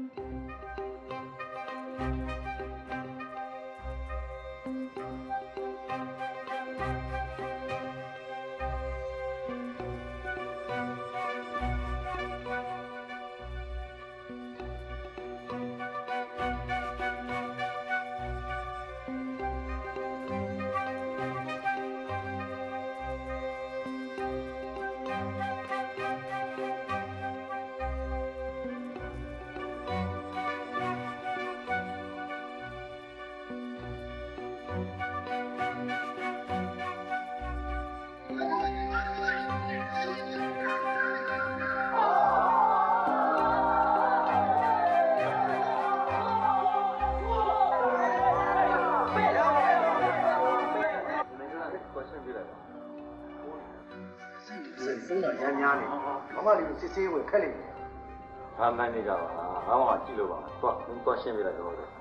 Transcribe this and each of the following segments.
စစ်ဆေးဝင်ခက်လိမ့်မယ်။ဘာမှန်းနေကြပါလား။ဘာမှကြည့်လို့ပါ။သွားရှင်းပြလိုက်တော့တယ်။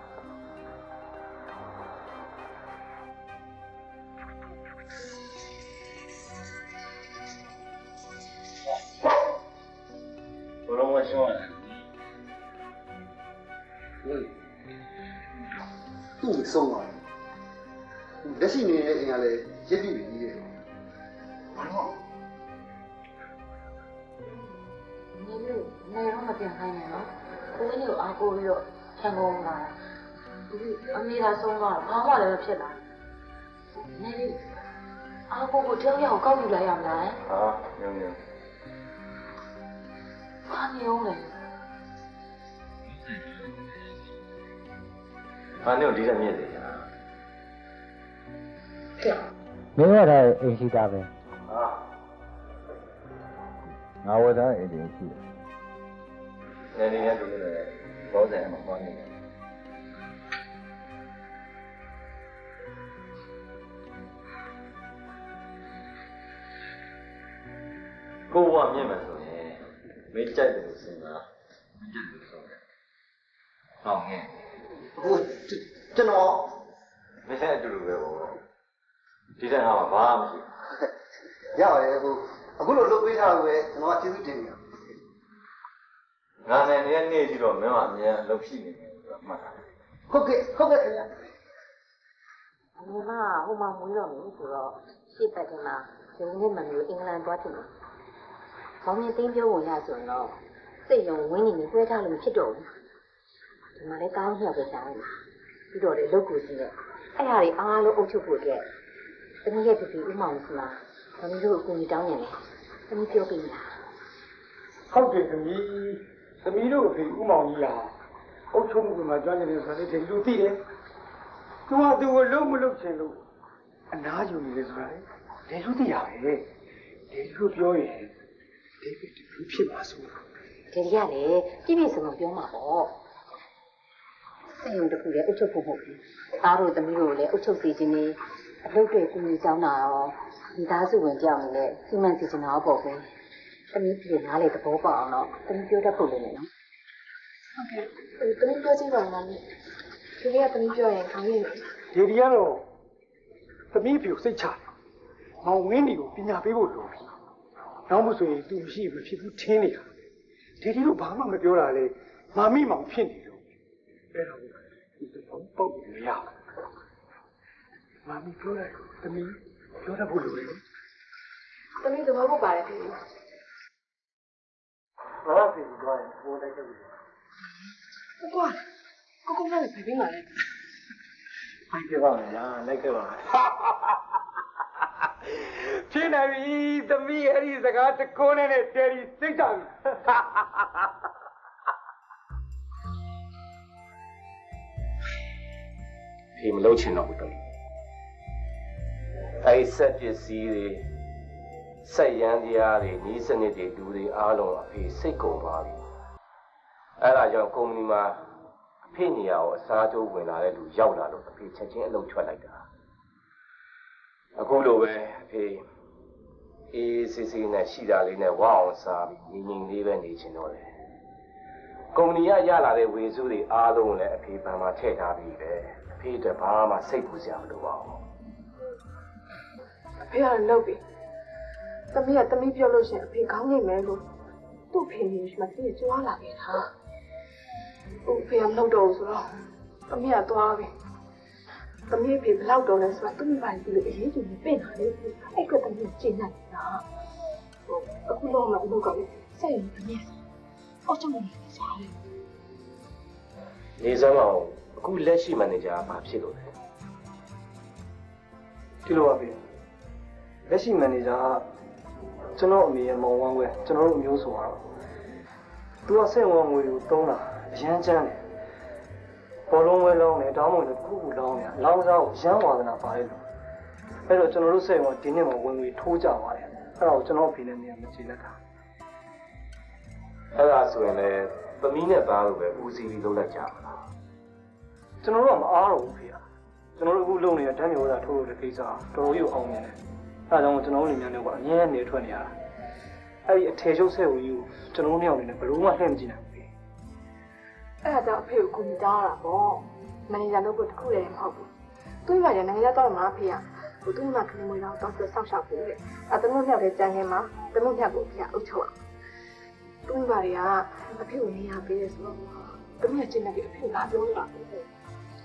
ဘယ်လိုမှရှင်းရလဲ။သူ့ဆုံးသွားတယ်။လက်ရှိနေတဲ့အင်ကလည်းရစ်ပြီးပြီလေ။ဘာလို့နေရောမပြန်ခိုင်းနဲ့နော်ကိုင်းကိုအားကိုပြီးတော့ဆံကုန်လာဒီအမေသာဆုံးသွားတော့ဘာမှလည်းဖြစ်လာနေအားကိုကိုတယောက်ယောက်ကောက်ယူလိုက်ရမလားဟာညုံဘာမျိုးလဲဘာနဲ့ဒီကမြင့်စေချာမင်းရတဲ့အိမ်ရှိတာပဲဟာငါဝယ်သားအိမ်တွေရှိတယ်နေနေတူနေတယ်ဘောဇန်မှာပေါနေတယ်ကိုကမြင့်မယ်ဆိုရင်မင်းကြိုက်တယ်လို့စဉ်းစားမကြိုက်ဘူးဆိုတော့ဟောင်းငယ်ဟိုကျွန်တော်မင်းအတူတူပဲပေါ့ဒီတဲ့ဟာမှာဘာမှမရှိရပါတယ်ဟိုအခုလိုလုပ်ပေးထားလို့ပဲကျွန်တော်ကျေးဇူးတင်ပါတယ်ငါနဲ့နေကြည့်တော့မင်းကအမြဲအလုပ်ရှိနေတယ်ဆိုတော့မှတ်တာဟုတ်ကဲ့ခင်ဗျာအမေကဟိုမှာမွေးတော့မယ်ဆိုတော့ရှေ့ပတ်ကမှရုံနဲ့မမျိုးအင်္ဂလန်သွားတယ်။ခေါင်းရင်းတင်းပြောဝင်ရဆိုရင်တော့စိတ်ယုံဝင်းနေနေတွဲထားလို့မဖြစ်တော့ဘူး။ဒီမှာလည်းကောင်းမြောက်ပဲရှားနေ။ပြီးတော့လေလုပ်ကိုကြည့်တဲ့အဲ့ဟာတွေအားလုံးအုပ်ချုပ်ဖို့အတွက်တမီးရဲ့ပြပြဥမောင်စီမှာတမီးတို့အကူအညီတောင်းနေတယ်။တမီးပြောပြနေတာ။ဟုတ်တယ်သမီးတို့အဖေဥမောင်ကြီးဟာအုပ်ချုပ်မှုမှာကျွမ်းကျင်တယ်ဆိုတဲ့လူသိတယ်။သူကသူ့ကိုလုံးမလုပ်ချင်လို့အနားယူနေတယ်ဆိုတာလေလူသိရပဲ။ဒီလိုပြောရင်ဒီပြစ်လူဖြစ်မှာဆိုဒီကြီးကလေပြည့်ပြည့်စုံစုံပြောမှာပေါ့။စိတ်ယုံတစ်ခုလည်းအုပ်ချုပ်ဖို့မဟုတ်ဘူး။အားတို့သမီးတို့လည်းအုပ်ချုပ်စီခြင်းနဲ့အလုပ်တွေကူညီကြောင်းတာရောဒီသားစုဝင်ကြောင်းနဲ့စီမံစီစဉ်တာပေါ့ကွယ်။သမီးပြည်နားလေသဘောပေါက်အောင်တော့သမီးပြောတတ်ဖို့လည်းနော်။ဟုတ်ကဲ့။သမီးပြောကြည့်ပါဦးလား။ဒီနေ့ကသမီးပြောရင်ခေါင်းရည်ဒီဒီကတော့သမီးပြိုစိတ်ချတယ်။မောင်ဝင်းဒီကိုပညာပေးဖို့လိုပြီ။နောက်မှဆိုရင်သူမရှိမဖြစ်ဘူးထင်းနေတာ။ဒီတို့ဘာမှမပြောတာလေ။မာမိမောင်ဖြစ်နေလို့အဲ့ဒါကိုဒီတော့ပေါ့မရဘူး။မာမိပြောတယ်သမီးပြောတတ်ဖို့လိုတယ်။သမီးသဘောပေါက်ပါတယ်ခင်ဗျာ။ဘာဖြစ်ကြလဲဘိုးလိုက်တယ်ကိုကလည်းပြင်းလာတယ်။ဖိုက်ကြပါမယ်ညာလိုက်ခဲ့ပါမယ်။ဖြစ်နေပြီသမီးအဲ့ဒီစကားတကုန်းနဲ့တယ်ရီစိတ်ချပြီ။ဖေမလုပ်ချင်တော့ဘူးတော်။အဲ့ဆက်ပစ္စည်းတွေဆက်ရန်တရားတွေဤစနစ်တွေလူတွေအားလုံးအဖေစိတ်ကုန်ပါပြီ။အဲ့ဒါကြောင့်ကုမ္ပဏီမှာအဖေနေရာကိုအစားထိုးဝင်လာတဲ့လူရောက်လာလို့အဖေချက်ချင်းအလုပ်ထွက်လိုက်တာအခုလိုပဲအဖေအေးစစ်စစ်နဲ့ရှိတာလေးနဲ့ဝအောင်စားပြီးငြိမ်ငြိမ်လေးပဲနေချင်တော့တယ်ကုမ္ပဏီကရလာတဲ့ဝေစုတွေအားလုံးလည်းအဖေဘဏ်မှာထည့်ထားပြီးပဲအဖေတဘာမှစိတ်ပူစရာမလိုပါဘူးအဖေကလုပ်ပြီသမီးကသမီးပြောလို့ရှင်အဖေခေါင်းနေမယ်လို့သူ့ဖေမျိုးရှိမှသိကြွားလာခဲ့တာဖေကမလုပ်တော့ဘူးဆိုတော့သမီးကသွားပြီသမီးဖေဘယ်လောက်တော့လဲဆိုတော့သူ့မိဘကြီးလို့အရေးကြီးနေပြင်လာလေအဲ့ကသမီးကျင်းနေတာအခုတော့မှအလုပ်ကလည်းစိတ်ရင်းသမီးအော်ချုံနေစားတယ်နေစမ်းအောင်အခုလက်ရှိမန်နေဂျာဘာဖြစ်လို့လဲဒီလိုပါဗျလက်ရှိမန်နေဂျာကကျွန်တော်အမေရဲ့မောင်ဝမ်းဝဲကျွန်တော်တို့အမျိုးဆိုတော့သူကစိတ်ဝင်ငွေကိုတုံးတာအရန်ချမ်းတယ်ဘောလုံးဝဲလောင်းတယ်တောင်းမလို့ခုခုလောင်းတယ်လောင်းစားကိုရမ်းဝါသနာပါတယ်လို့အဲ့တော့ကျွန်တော်တို့စိတ်ဝင်ဒီနေ့မှဝင်ငွေထိုးကြပါတယ်အဲ့ဒါကိုကျွန်တော်ဖေနဲ့နေရာမကျေနပ်တာအဲ့ဒါဆိုရင်လည်းသမီးနဲ့သားလို့ပဲဦးစီးပြီးလုပ်လိုက်ကြပါလားကျွန်တော်တို့ကမအားတော့ဘူးဖေကျွန်တော်တို့အခုလုပ်နေတဲ့တန်းမျိုးသာထိုးလို့တဲ့ကိစ္စတော်တော်ကြီးကိုအောင်မြင်တယ်အဲ့ဒါကြောင့်ကျွန်တော်တို့နေများတော့ကအမြဲနေထွက်နေရတာအဲ့ဒီအထည်ချုပ်ဆက်ဝင်ကြီးကိုကျွန်တော်တို့နှစ်ယောက်နေနဲ့ဘယ်လိုမှလှည့်မကြည့်နိုင်ဘူးအဲ့ဒါကြောင့်အဖေကိုကူညီတားတာပေါ့မန်နေဂျာလုပ်ဖို့တခုတည်းမဟုတ်ဘူးသူ့မိဘကနိုင်ငံသားတော့မှာဖေကသူ့မိဘကလေးမွေးတော့တောင်းဆိုဆောက်ရှောက်ဖို့လေအဲ့တမလို့မြောက်တဲ့ကြံငယ်မှာတမလို့မြောက်ကိုဖေကအုပ်ချုပ်အောင်သူ့မိဘတွေကအဖေကိုနေရပေးတယ်ဆိုတော့တမရကျင်းနေပြီးအဖေကလာပြောတာဖေကဘယ်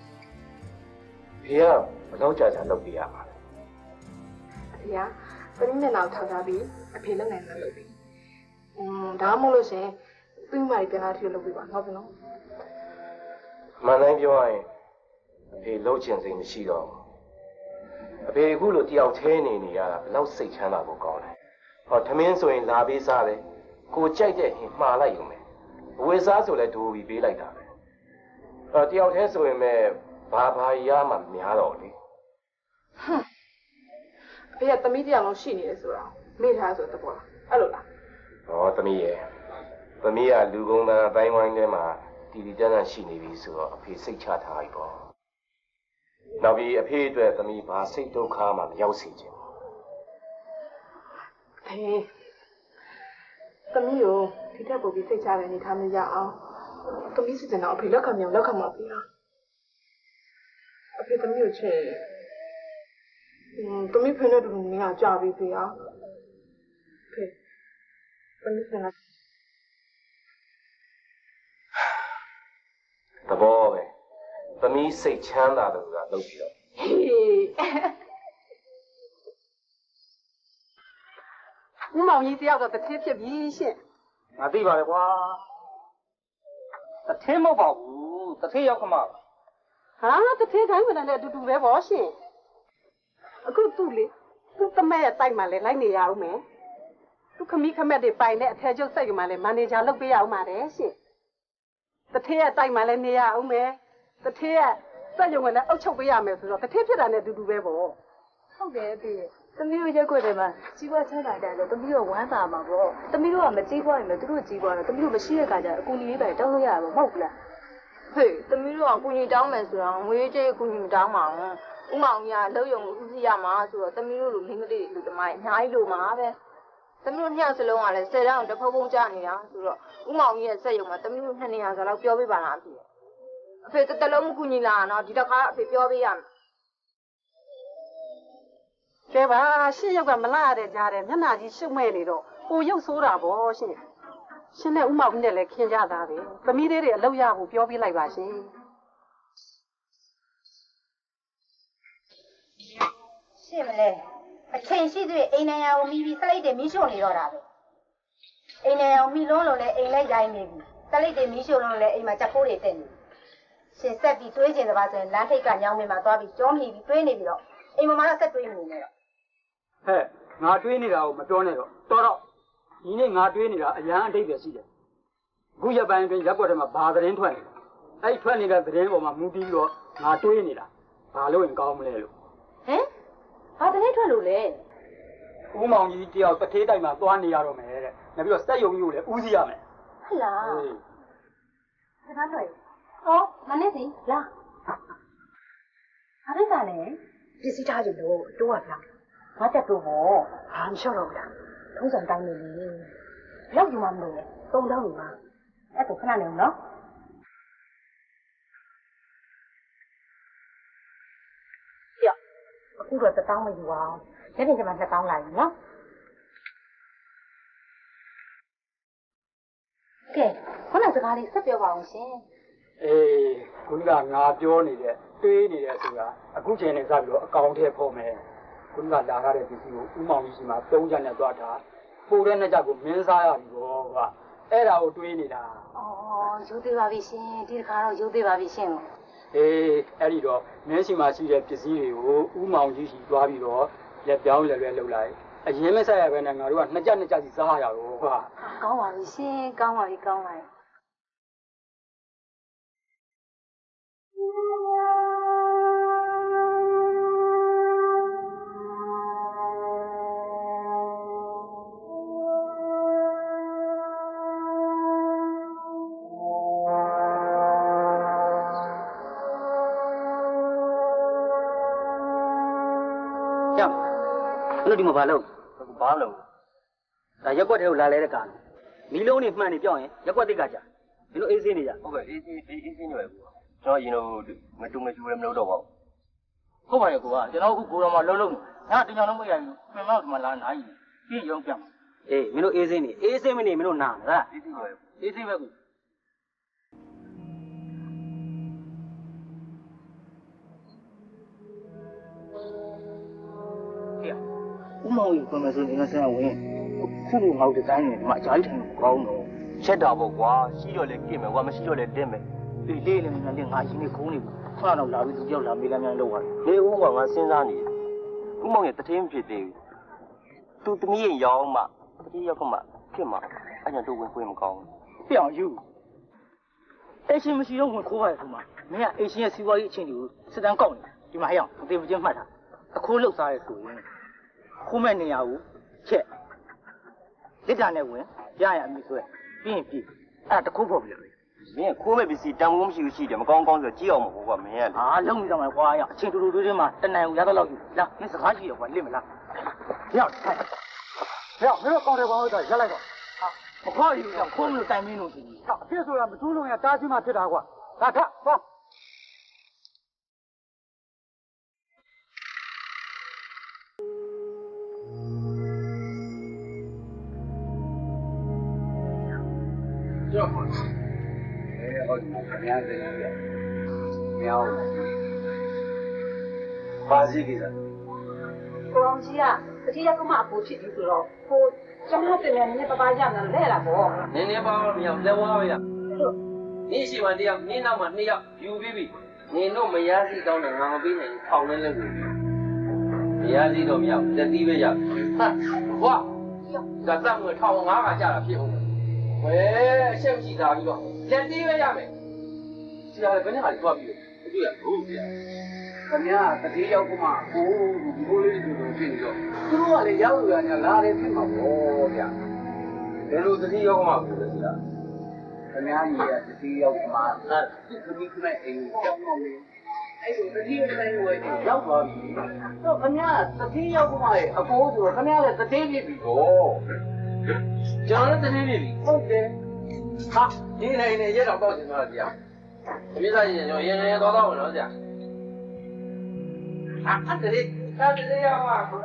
တော့ကြာကြာလုပ်ပြရမှာလဲအဖေကတမမျက်နှာထောက်ထားပြီးအဖေလုပ်နိုင်မှလုပ်ပြီးဒါမှမဟုတ်လို့ရှင်သူ့မိဘတွေပြန်လာထီလုပ်ပြီးပါဟုတ်ပြီနော်မှန်တိုင်းပြောရရင်အဖေလှုပ်ချင်စိတ်မရှိတော့ဘူးအဖေအခုလိုတယောက်သေးနေရတာဘယ်လောက်စိတ်ချမ်းသာဖို့ကောင်းလဲဟောထမင်းဆိုရင်လာပေးစားတယ်ကိုကြိုက်တဲ့ဟင်မှားလိုက်ရုံပဲအဝေစားဆိုလဲဒိုးပြီးပေးလိုက်တာပဲတယောက်သေးဆိုရင်မဲ့ဘာရမှများတော့လေအဖေကသမီးတယောက်လုံးရှိနေတယ်ဆိုတာမေ့ထားဆိုတော့ပေါ့အဲ့လိုလားဟောသမီးရဲ့သမီးကလူကုန်တန်းအတိုင်းဝိုင်းထဲမှာတီတီတန်းတန်းရှိနေပြီဆိုတော့အဖေစိတ်ချထားပြီပေါ့နောက်ပြီးအဖေအတွက်သမီးဘာစိတ်ဒုက္ခမှမရောက်စေချင်ဘူးဟေးသမီးကိုဒီထက်ပိုပြီးစိတ်ချတဲ့အနေထားမျိုးရအောင်သမီးစီစဉ်တော့အဖေလက်ခံမြောင်လက်ခံမှာပြီဟာအဖေသမီးကိုချစ်သမီးဖေနဲ့တူတူနေရကြပြီဖေဟာဖေသမီးစင်တဘောပဲသမီးစိတ်ချမ်းသာတယ်ဆိုတာလုပ်ပြီးတော့ဦးမောင်ကြီးတယောက်တော့တစ်ထင်းဖြစ်ပြီရှင့်ငါသိပါလေကွာတစ်ထင်းမဟုတ်ပါဘူးတစ်ထင်းရောက်ခမဟာတစ်ထင်းတိုင်းဝင်တယ်အတူတူပဲပေါ့ရှင်အခုသူ့လေသူ့တမဲရဲ့တိုက်မှလည်းလိုက်နေရအောင်မယ်သူခမီးခမက်တွေပိုင်တဲ့အထည်ချုပ်စိတ်ကမှလည်းမန်နေဂျာလုပ်ပေးရအောင်ပါတယ်ရှင်တထည့်ရဲ့တိုက်မှလည်းနေရအောင်မယ်တထည့်ရဲ့စက်ရုံကလည်းအုပ်ချုပ်ပေးရမယ်ဆိုတော့တထည့်ဖြစ်တာနဲ့အတူတူပဲပေါ့ဟုတ်တယ်ဖေသမီးတို့ရက်ွက်တယ်မှာကြီးပွားချမ်းသာတယ်ဆိုသမီးတို့ဝမ်းသာမှာပေါ့သမီးတို့ကမကြီးပွားရင်လည်းသူတို့ကြီးပွားတော့သမီးတို့မရှိတဲ့ခါကျအကူကြီးပဲတောင်းလို့ရမှာမဟုတ်လားဟေးသမီးတို့ကကူညီတောင်းမယ်ဆိုတော့ငွေကြေးကူညီမတောင်းပါဘူးဥမောင်ကြီးကလုံယုံဦးစီးရမှာဆိုတော့သမီးတို့လူမင်းကလေးလူသမားအများကြီးလိုမှာပဲသမီးတို့ညစလုံးကလည်း10တန်းတဖုံဖုံကြနေတာဆိုတော့ဥမောင်ကြီးရဲ့စက်ရုံမှာသမီးတို့2နေရာဆိုတော့ပြောပေးပါလားအဖေတလုံးမကူညီလာတော့ဒီတစ်ခါအဖေပြောပေးရမယ်ကဲပါရှင်းရုပ်ကမလာရတဲ့ကြားတယ်မျက်နှာကြီးရှုပ်မဲ့နေတော့ဟိုရုပ်ဆိုးတာပေါ့ရှင်ရှင်နဲ့ဥမောင်ကြီးနဲ့လည်းခင်ကြတာပဲသမီးလေးတွေအလုပ်ရဖို့ပြောပေးလိုက်ပါရှင်ရှင်းမလဲအချိန်ရှိသေးအိမ်နေရာကိုမိပြီးစလိုက်တယ်မီးရှို့နေတော့တာပဲအိမ်နေရာကိုမိလုံးလုံးလဲအိမ်လိုက်ရိုင်းနေပြီစလိုက်တယ်မီးရှို့လုံးလဲအိမ်မှာချက်ခိုးတွေတက်နေရှင်ဆက်ပြီးတွေးကျင်သဘာဆိုရင်လမ်းထိပ်ကညောင်းမင်းမှာသွားပြီးကြောမိပြီးတွေးနေပြီးတော့အိမ်မမတော့ဆက်တွေးနေနေတော့ဟဲ့ငါတွေးနေတာကိုမပြောနဲ့တော့တော်တော့ဒီနေ့ငါတွေးနေတာအရန်အတိတ်ပဲရှိတယ်အခုရပိုင်းအတွင်းရက်ွက်ထဲမှာဘာသတင်းထွက်နေလဲအဲ့ထွက်နေတဲ့သတင်းပေါ်မှာမူတည်ပြီးတော့ငါတွေးနေတာဘာလို့ရင်ကောင်းမလဲလို့ဟမ်ဘာသတင်းထွက်လို့လဲဦးမောင်ကြီးတယောက်တထေးတိုက်မှာသွားနေရတော့မယ်တဲ့နောက်ပြီးတော့စက်ယုံကြီးကိုလည်းဦးစီးရမယ်ဟုတ်လားခဏတော့ဟောမနေ့စီလာအားရတာလေပစ္စည်းထားကြလို့တိုးရပြငါတက်တော့ဘောဟာမလျှော့တော့ဘူးလားထုံးစံတိုင်းနေလေလောက်ယူမှမလို့လေသုံးတော့ယူပါအဲ့ဒါခဏနေအောင်နော်ပြောအခုတော့1000မယူအောင်လက်ပြင်ကျမှ2000လာပြီနော်ကဲခုနစကားလေးဆက်ပြောပါအောင်ရှင်ခုနကငါပြောနေတဲ့တွေးနေတဲ့ဆိုတာအခုချိန်နဲ့စပြီးတော့အကောင့်ထဲပေါ်မယ်ခုနကလာထားတဲ့ပစ္စည်းကိုဥမောင်ကြီးစီမှာ3ချက်နဲ့သွားထားပိုတဲ့2ချက်ကိုမင်းစားရပြီဘောကအဲ့ဒါကိုတွေးနေတာရုပ်သေးပါပြီရှင်ဒီတစ်ခါတော့ရုပ်သေးပါပြီရှင်အဲ့ဒီတော့မင်းစီမှာရှိတဲ့ပစ္စည်းတွေကိုဥမောင်ကြီးစီသွားပြီးတော့လက်ပြောင်းလက်လွဲလုပ်လိုက်အရင်မဆက်ရဘဲနဲ့ငါတို့က2ချက်စီစားရတော့ကွာကောင်းပါပြီရှင်ကောင်းပါပြီကောင်းပါပြီအဲ့လိုဒီမှာဘာလုပ်ဘာလုပ်ဒါရက်ွက်ထဲကိုလာလဲတဲ့ကာမီးလုံးနေမှန်နေပြောင်းရင်ရက်ွက်တိတ်ကကြာဒီလိုအေးစင်းနေကြဟုတ်ကဲ့အေးစင်းနေပဲကွာကျွန်တော်ရင်တော့မတူမချူလည်းမလုပ်တော့ပါဘူးဟုတ်ပါရဲ့ကွာကျွန်တော်အခုကိုတော်မှာလုံးငါတင်ကြောင်လုံးမရဘူးပြင်မကမှလာနိုင်ပြီးရုံပြမင်းတို့အေးစင်းနေအေးစင်းမနေမင်းတို့နာလားအေးစင်းပဲအေးစင်းပဲကွာဥမောင်ကြီးပြန်မစိုးနေဆန်းဝင်ခုလိုငေါ့ဒီဇိုင်းနဲ့ဒီမှာအကြာကြီးထိုင်ကောင်းတော့ချက်တာပေါ့ကွာရှိတော့လည်းကြည့်မယ်ကွာမရှိတော့လည်းတင်းမယ်ဒီလေးလည်းငါငါရင်းနေခုံးနေခုနတော့လာပြီးသူကြောက်လာမေးလည်းများလောက်သွားတယ်လေဦးကငါစဉ်းစားနေတယ်ဥမောင်ရဲ့တထင်းဖြစ်သေးဘူးသူသမီးရင်ရောင်းမှတတိရောက်မှဖြစ်မှာအဲ့ကြောင့်သူဝင်ခွင့်မကောင်းဘူးပြောင်းယူအရှင်မရှိတော့ဝင်ခိုးပါရဲ့ခုမှမင်းကအရှင်ရဲ့စီးပွားရေးအချင်းတွေကိုစစ်တမ်းကောက်နေဒီမှာဟဲ့အောင်အသေးမချင်းမှတ်တာအခိုးလောက်စားရဲဆိုရင်ခိုးမဲ့နေရဘူးချက်လက်တာနဲ့ဝင်ရရအမိဆွဲပြီးရင်ပြီးအဲ့တခုဖို့ပြီမင်းခိုးမဲ့ပစ္စည်းတန်ဖိုးမရှိဘူးရှိတယ်မကောင်းဆိုကြည့်အောင်မဟုတ်ကွာမင်းကလေလုံးပြီးတော့မှာကွာရအချင်းတူတူတွေးမှာတနန်ကိုရတော့လောက်ယူလာမင်းစကားရှိရကွာလင့်မလားရောက်ထိုင်ရောက်မင်းတို့ကောင်းတယ်ကွာဟုတ်တော့ရက်လိုက်တော့မခေါ်ယူတော့ခိုးလို့တိုင်မင်းလို့ရှိပြီအဖြစ်ဆိုတာမထူးလုံးရတားချင်းမှဖြစ်တာကွာဒါထပေါ့ကြောက်ပါဟုတ်တယ်ခင်ဗျားတည်းကြီးမြောင်းပါစီကိစ္စကိုအောင်ကြီးကတတိယကမှအပူဖြစ်ပြီးဆိုတော့ကိုကျွန်မတင်နေနည်းပပရမယ်လဲလာပေါ့နည်းနည်းပါတော့မရလက်ဝါးပဲရနင်းရှိမှတယောက်နင်းနောက်မှ2ယောက်ယူပြီးပြီနင်းတို့မရစီတောင်းတယ်ငါမပြီးနိုင်ထောင်လဲလဲပြီမရစီတော့မရလက်သီးပဲရဟာဝါဒါစက်ငွေ1500ကကြာတာဖြစ်အောင်ဝဲအချက်မရှိသားပြီးတော့လက်သေးပဲရမယ်ဆရာလည်းဘယ်နဲ့မှသွားပြီးတော့တွေ့ရဘူးဆရာခင်ဗျာတတိယောက်ကမှကိုဒီလိုလေးတူတူဖြစ်နေတော့သူတို့ကလည်းရောက်ရညာလာတယ်ဖြစ်မှာပေါ့ဗျာဘယ်လိုတတိယောက်ကမှကိုလဲဆရာခင်ဗျာကြီးကတတိယောက်ကမှသူ့သမီးကလည်းအိမ်ကြောက်နေအဲ့လိုတတိယောက်တိုင်းဝယ်ရောက်သွားပြီတော့ခင်ဗျာတတိယောက်ကမှအကိုဆိုတော့ခင်ဗျာလည်းတတိဖြစ်ပြီပေါ့ကျွန်တော်လည်းတတိဖြစ်ပြီဟုတ်တယ်ဟာဒီနိုင်နေရက်တော့ချင်တော့ကြာအမေသားကြီးကျွန်တော်ရင်ရင်သွားတော့နော်ကြာအဲ့တည်းရောက်ပါကွာ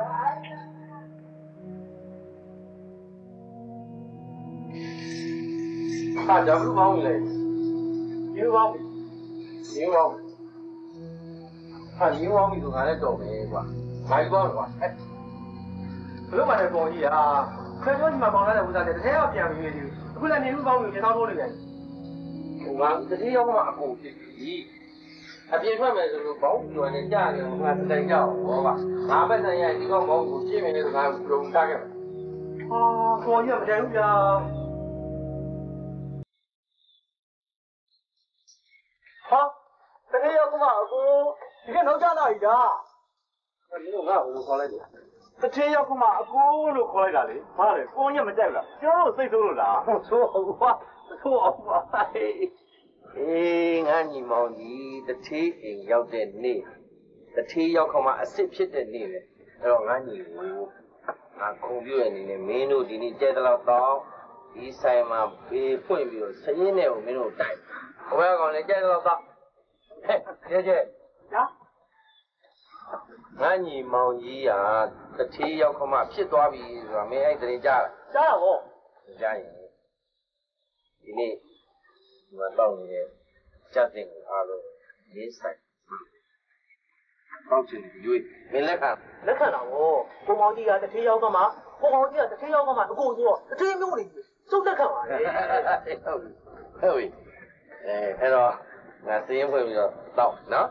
ဟာကြောက်လို့ပေါင်းလေယူပေါင်းဟာယူပေါင်းပြီဆိုငါလည်းတော်မယ်ကွာဘာကြီးပေါင်းကွာဘယ်လိုမှလည်းပေါ်ကြီးဟာခွဲပြောဒီမှာပေါင်းလာတဲ့ဥစားတဲ့တကယ်တော့ပြန်ပြီးပြီအခုလည်းနေလူပေါင်းပြီးကျွန်တော်တို့နေတယ်ဟိုကတတိယကမှအကုန်ဖြစ်ပြီအပြင်ထွက်မယ်ဆိုလို့ဘောင်းကျွမ်းနေကြတယ်ငါတိုင်ကြအောင်ဟောပါငါပဲဆိုင်ရဒီကောင်ဘောင်းကိုရှင်းမယ်လို့ငါလုံထားခဲ့ဟာခေါ်ရမတယ်ဘူးဗျာဟာတတိယကမှအကိုဒီကနောက်ကျလာပြီလားဒီလိုငါ့ကိုခေါ်လိုက်တယ်တတိယကမှအကိုလို့ခေါ်လိုက်တာလေဟာလေကိုညက်မကြိုက်လားကျွန်တော်တို့စိတ်ဆိုးလို့လားဆိုးအောင်ပါဆိုးအောင်ပါငါညီမောင်ကြီးတထေးအိမ်ရောက်တဲ့နေ့တထေးရောက်ခမှအစ်စ်ဖြစ်တဲ့နေ့ပဲအဲ့တော့ငါညီကိုငါခုံပြည့်ရဲ့အနေနဲ့မင်းတို့ဒီနေ့ကျဲတော့တော့ဒီဆိုင်မှာဘေးဖွင့်ပြီးတော့စရင်နဲ့ကိုမင်းတို့တိုက်ဟိုဘက်ကောင်လည်းကျဲတော့တော့ဟဲ့ကျဲညာငါညီမောင်ကြီးကတထေးရောက်ခမှဖြစ်သွားပြီဆိုတာမင်းအဲ့တရင်ကြားတာဗောကြားရင်ဒီနေ့ဒီမှာတော့နေတယ်ချက်တင်အားလုံးရေးဆိုင်ကောင်းချင်တယ်ရွေးမင်းလက်ခံတာဗောကိုမောင်ကြီးကတထေးရောက်ကမှကိုမောင်ကြီးကတထေးရောက်ကမှအကိုဆိုတော့တထေးမျိုးနေပြီစုပ်လက်ခံပါလေဟုတ်ပြီအဲ့တော့ငါစင်းဖွဲ့ပြီးတော့တောက်နော်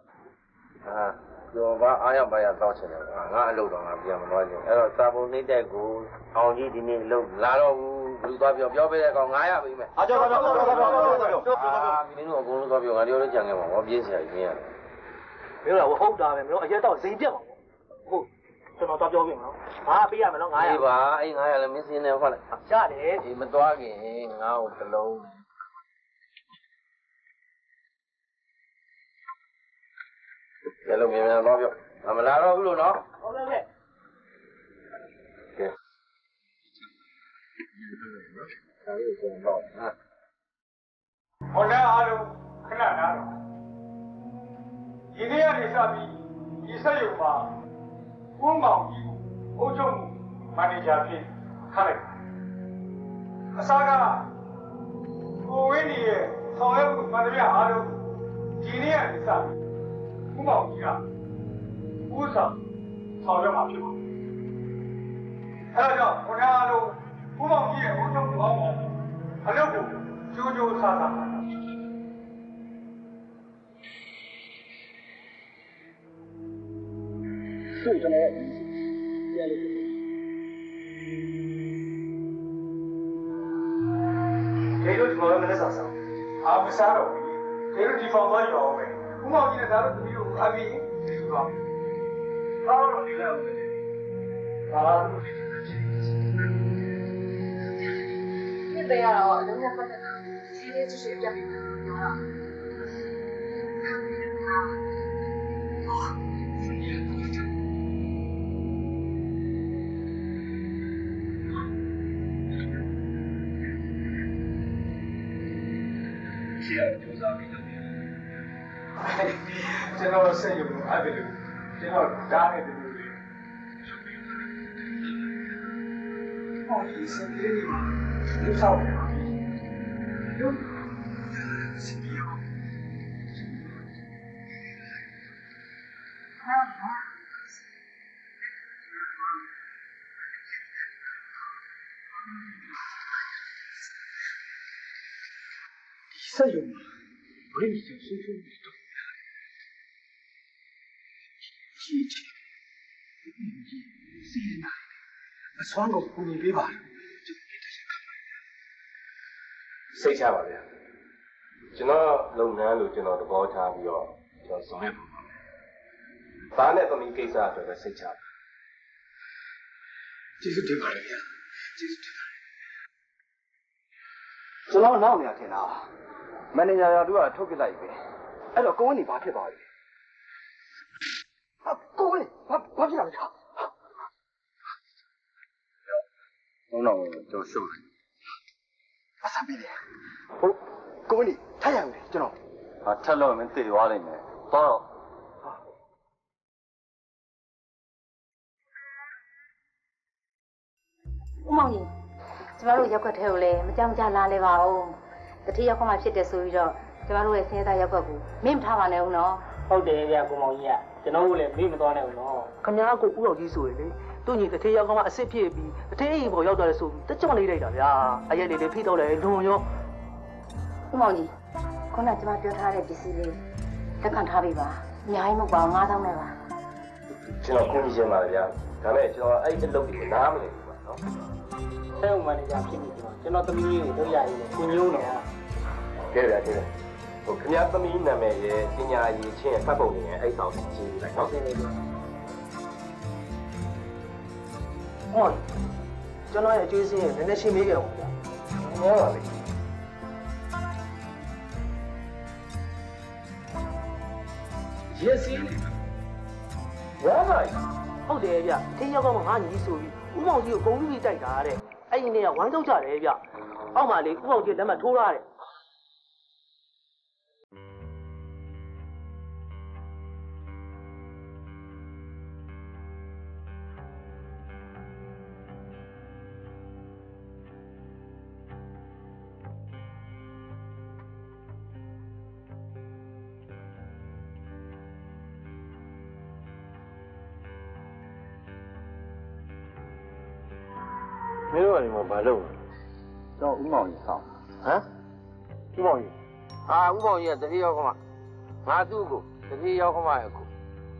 ကျော်ဘာအားရပါရတောက်ချင်တယ်ငါအလုပ်တော့ငါပြန်မသွားချင်အဲ့တော့စာပုံနှိမ့်တဲ့ကိုအောင်ကြီးဒီနေ့အလုပ်လာတော့ဘူးလူသွားပြောပေးတဲ့ကောင်900ပေးမယ်ကြောက်မင်းတို့အကုန်လုံးသွားပြောငါတို့လည်းကြံခဲ့ပါဘောပြင်းစရာကြီးမင်းရတယ်မင်းတို့ကဟုတ်တာပဲမင်းတို့အရက်တော့ဇိမ်ပြတ်ပါဟုတ်ကျွန်တော်သွားပြောပြင်မနော်ငါပေးရမယ်နော်900 အေးပါအဲ့900လည်းမင်းစင်းနေဟုတ်လားရတယ်ဒီမသွားခင်ငါ့ကိုတစ်လုံးရလို့မြန်မြန်သွားပြောမလာတော့ဘူးလို့နော်ဟုတ်ကဲ့ကဲဒါလေးကိုတော့ဟောတဲ့အားလုံးခဏနားတော့ဒီနေ့ကနေစပြီးဒီစက်ရုံမှာကုန်းမောင်ကြီးအုပ်ချုပ်မှုမန်နေဂျာဖြစ်ခန့်လိုက်အစားကကိုဝင်းကြီးရဲ့ဆောင်ရွက်မှုမှန်သမျှအားလုံးဒီနေ့ကနေစပြီးကုန်းမောင်ကြီးကဦးဆောင်ဆောင်ရွက်မှာဖြစ်ပါတယ်အဲဒါကြောင့်ဟိုတဲ့အားလုံးကုန်းမောင်ကြီးရဲ့အုပ်ချုပ်မှုအောက်မှာအလုပ်ကိုကြိုးကြိုးစားစားကျွန်တော်ရဲ့ပြန်လို့ခေတို့ဒီမှာမနေ့စားစားအားမစားတော့ဘူးခေတို့ဒီဖောင်သွားရအောင်ပဲဥမောင်ကြီးနဲ့ဒါတို့သမီးတို့အပြီးဒီလိုတော့တော့ဒီလောက်ပဲဒါတို့ဒီဖြစ်ပေးရတော့အလုံးနဲ့ပတ်သက်တာစီးလေးချွတ်ပြတ်ပြီးပြောတာကျွန်တော်ဆက်ရုံအဲ့ဒီလိုကျွန်တော်ဒါးနေတယ်လို့ဟောဒီစပြေးနေမှာဒီဆောက်နေပါပြီတို့စပြေးရောဒီဆက်ရုံဘယ်လိုဆိုဆိုနေတော့စီးနေအစွမ်းကိုပူနေပေးပါစိတ်ချပါဗျာကျွန်တော်လုပ်ငန်းလို့ကျွန်တော်သဘောထားပြီးတော့ကျွန်တော်ဆောင်ရွက်ပါမယ်။ဘာနဲ့သမီးကိစ္စအတွက်ပဲစိတ်ချပါကျေးဇူးတင်ပါတယ်ဗျာကျေးဇူးတင်ပါတယ်ကျွန်တော်နောက်နေရထင်တာမန်နေဂျာတို့ကထုတ်ပြလိုက်ပြီအဲ့တော့ကိုဝင်းနေဘာဖြစ်သွားပြီကိုဝင်းဘာဖြစ်လာလဲဘုံတော်ကျွန်တော်ရှုပ်တယ်အဆမ်းပြီးတယ်ဟုတ်ကိုဝင်းနေထိုက်ရမယ်ကျွန်တော်ထက်လို့မင်းသိသွားနိုင်မယ်တော့ဦးမောင်ကြီးကျမတို့ရက်ွက်ထဲကိုလည်းမကြောင်ကြလာလဲပါဦးတတိယခွန်မှဖြစ်တယ်ဆိုပြီးတော့ကျမတို့ရဲ့ဆင်းရဲသားရက်ွက်ကိုမင်းမထားပါနဲ့ဦးနော်ဟုတ်တယ်ဗျာကိုမောင်ကြီးကကျွန်တော်တို့လည်းမေ့မသွားနဲ့ဦးနော်ခမ ्या ကိုဦးတော်ကြီးဆိုရင်လေသူ့ညီတထေးရောက်ကောင်မှအစ်စ်ဖြစ်ပြီးတထေးအိမ်ပေါ်ရောက်သွားတယ်ဆိုပြီးတကြွလေးလိုက်တာဗျာအရက်လေးဖိတော့လဲလွန်ရောဦးမောင်ကြီးခုနကကျမပြောထားတဲ့ပစ္စည်းလေးလက်ခံထားပြီပါအများကြီးမဟုတ်ပါဘူး9000နဲ့ပါကျွန်တော်ကိုကြီးရှင်းပါလေဗျာဒါနဲ့ကျွန်တော်အဲ့ဒီအလုပ်ကိုနားမလည်ဘူးပါနော်ဆဲုံမန်နေဂျာဖြစ်နေကျွန်တော်သမီးလေးတွေလုပ်ရရင်ကိုညိုးတော့ကဲဗျာဟိုခင်ဗျားသမီးနာမည်ရဲ့ပညာရည်ချင်းဖတ်ပုံတွေနဲ့အဲ့ဆောင်ကိုချင်းလိုက်နော်ဟုတ်ကျွန်တော်ရဲ့အကျွေးစင်းရဲ့နည်းနည်းရှင်းပေးကြအောင်ဗျာဟောပါလေရက်စီးဝါမိုင်ဟုတ်တယ်ဗျထင်းရောက်ကောင်ငါညီဆိုပြီးဦးမောင်ကြီးကိုဂုံလူကြီးတိုက်တာတဲ့အဲ့ဒီနေ့ကဝမ်းကြောက်ကြတယ်ဗျအောက်မှာလေဦးမောင်ကြီးလက်မှတ်ထိုးထားတယ်没有你们白弄。 叫吴茂义上。 啊？吴茂义。啊，吴茂义这里要干嘛？俺都过，这里要干嘛也过。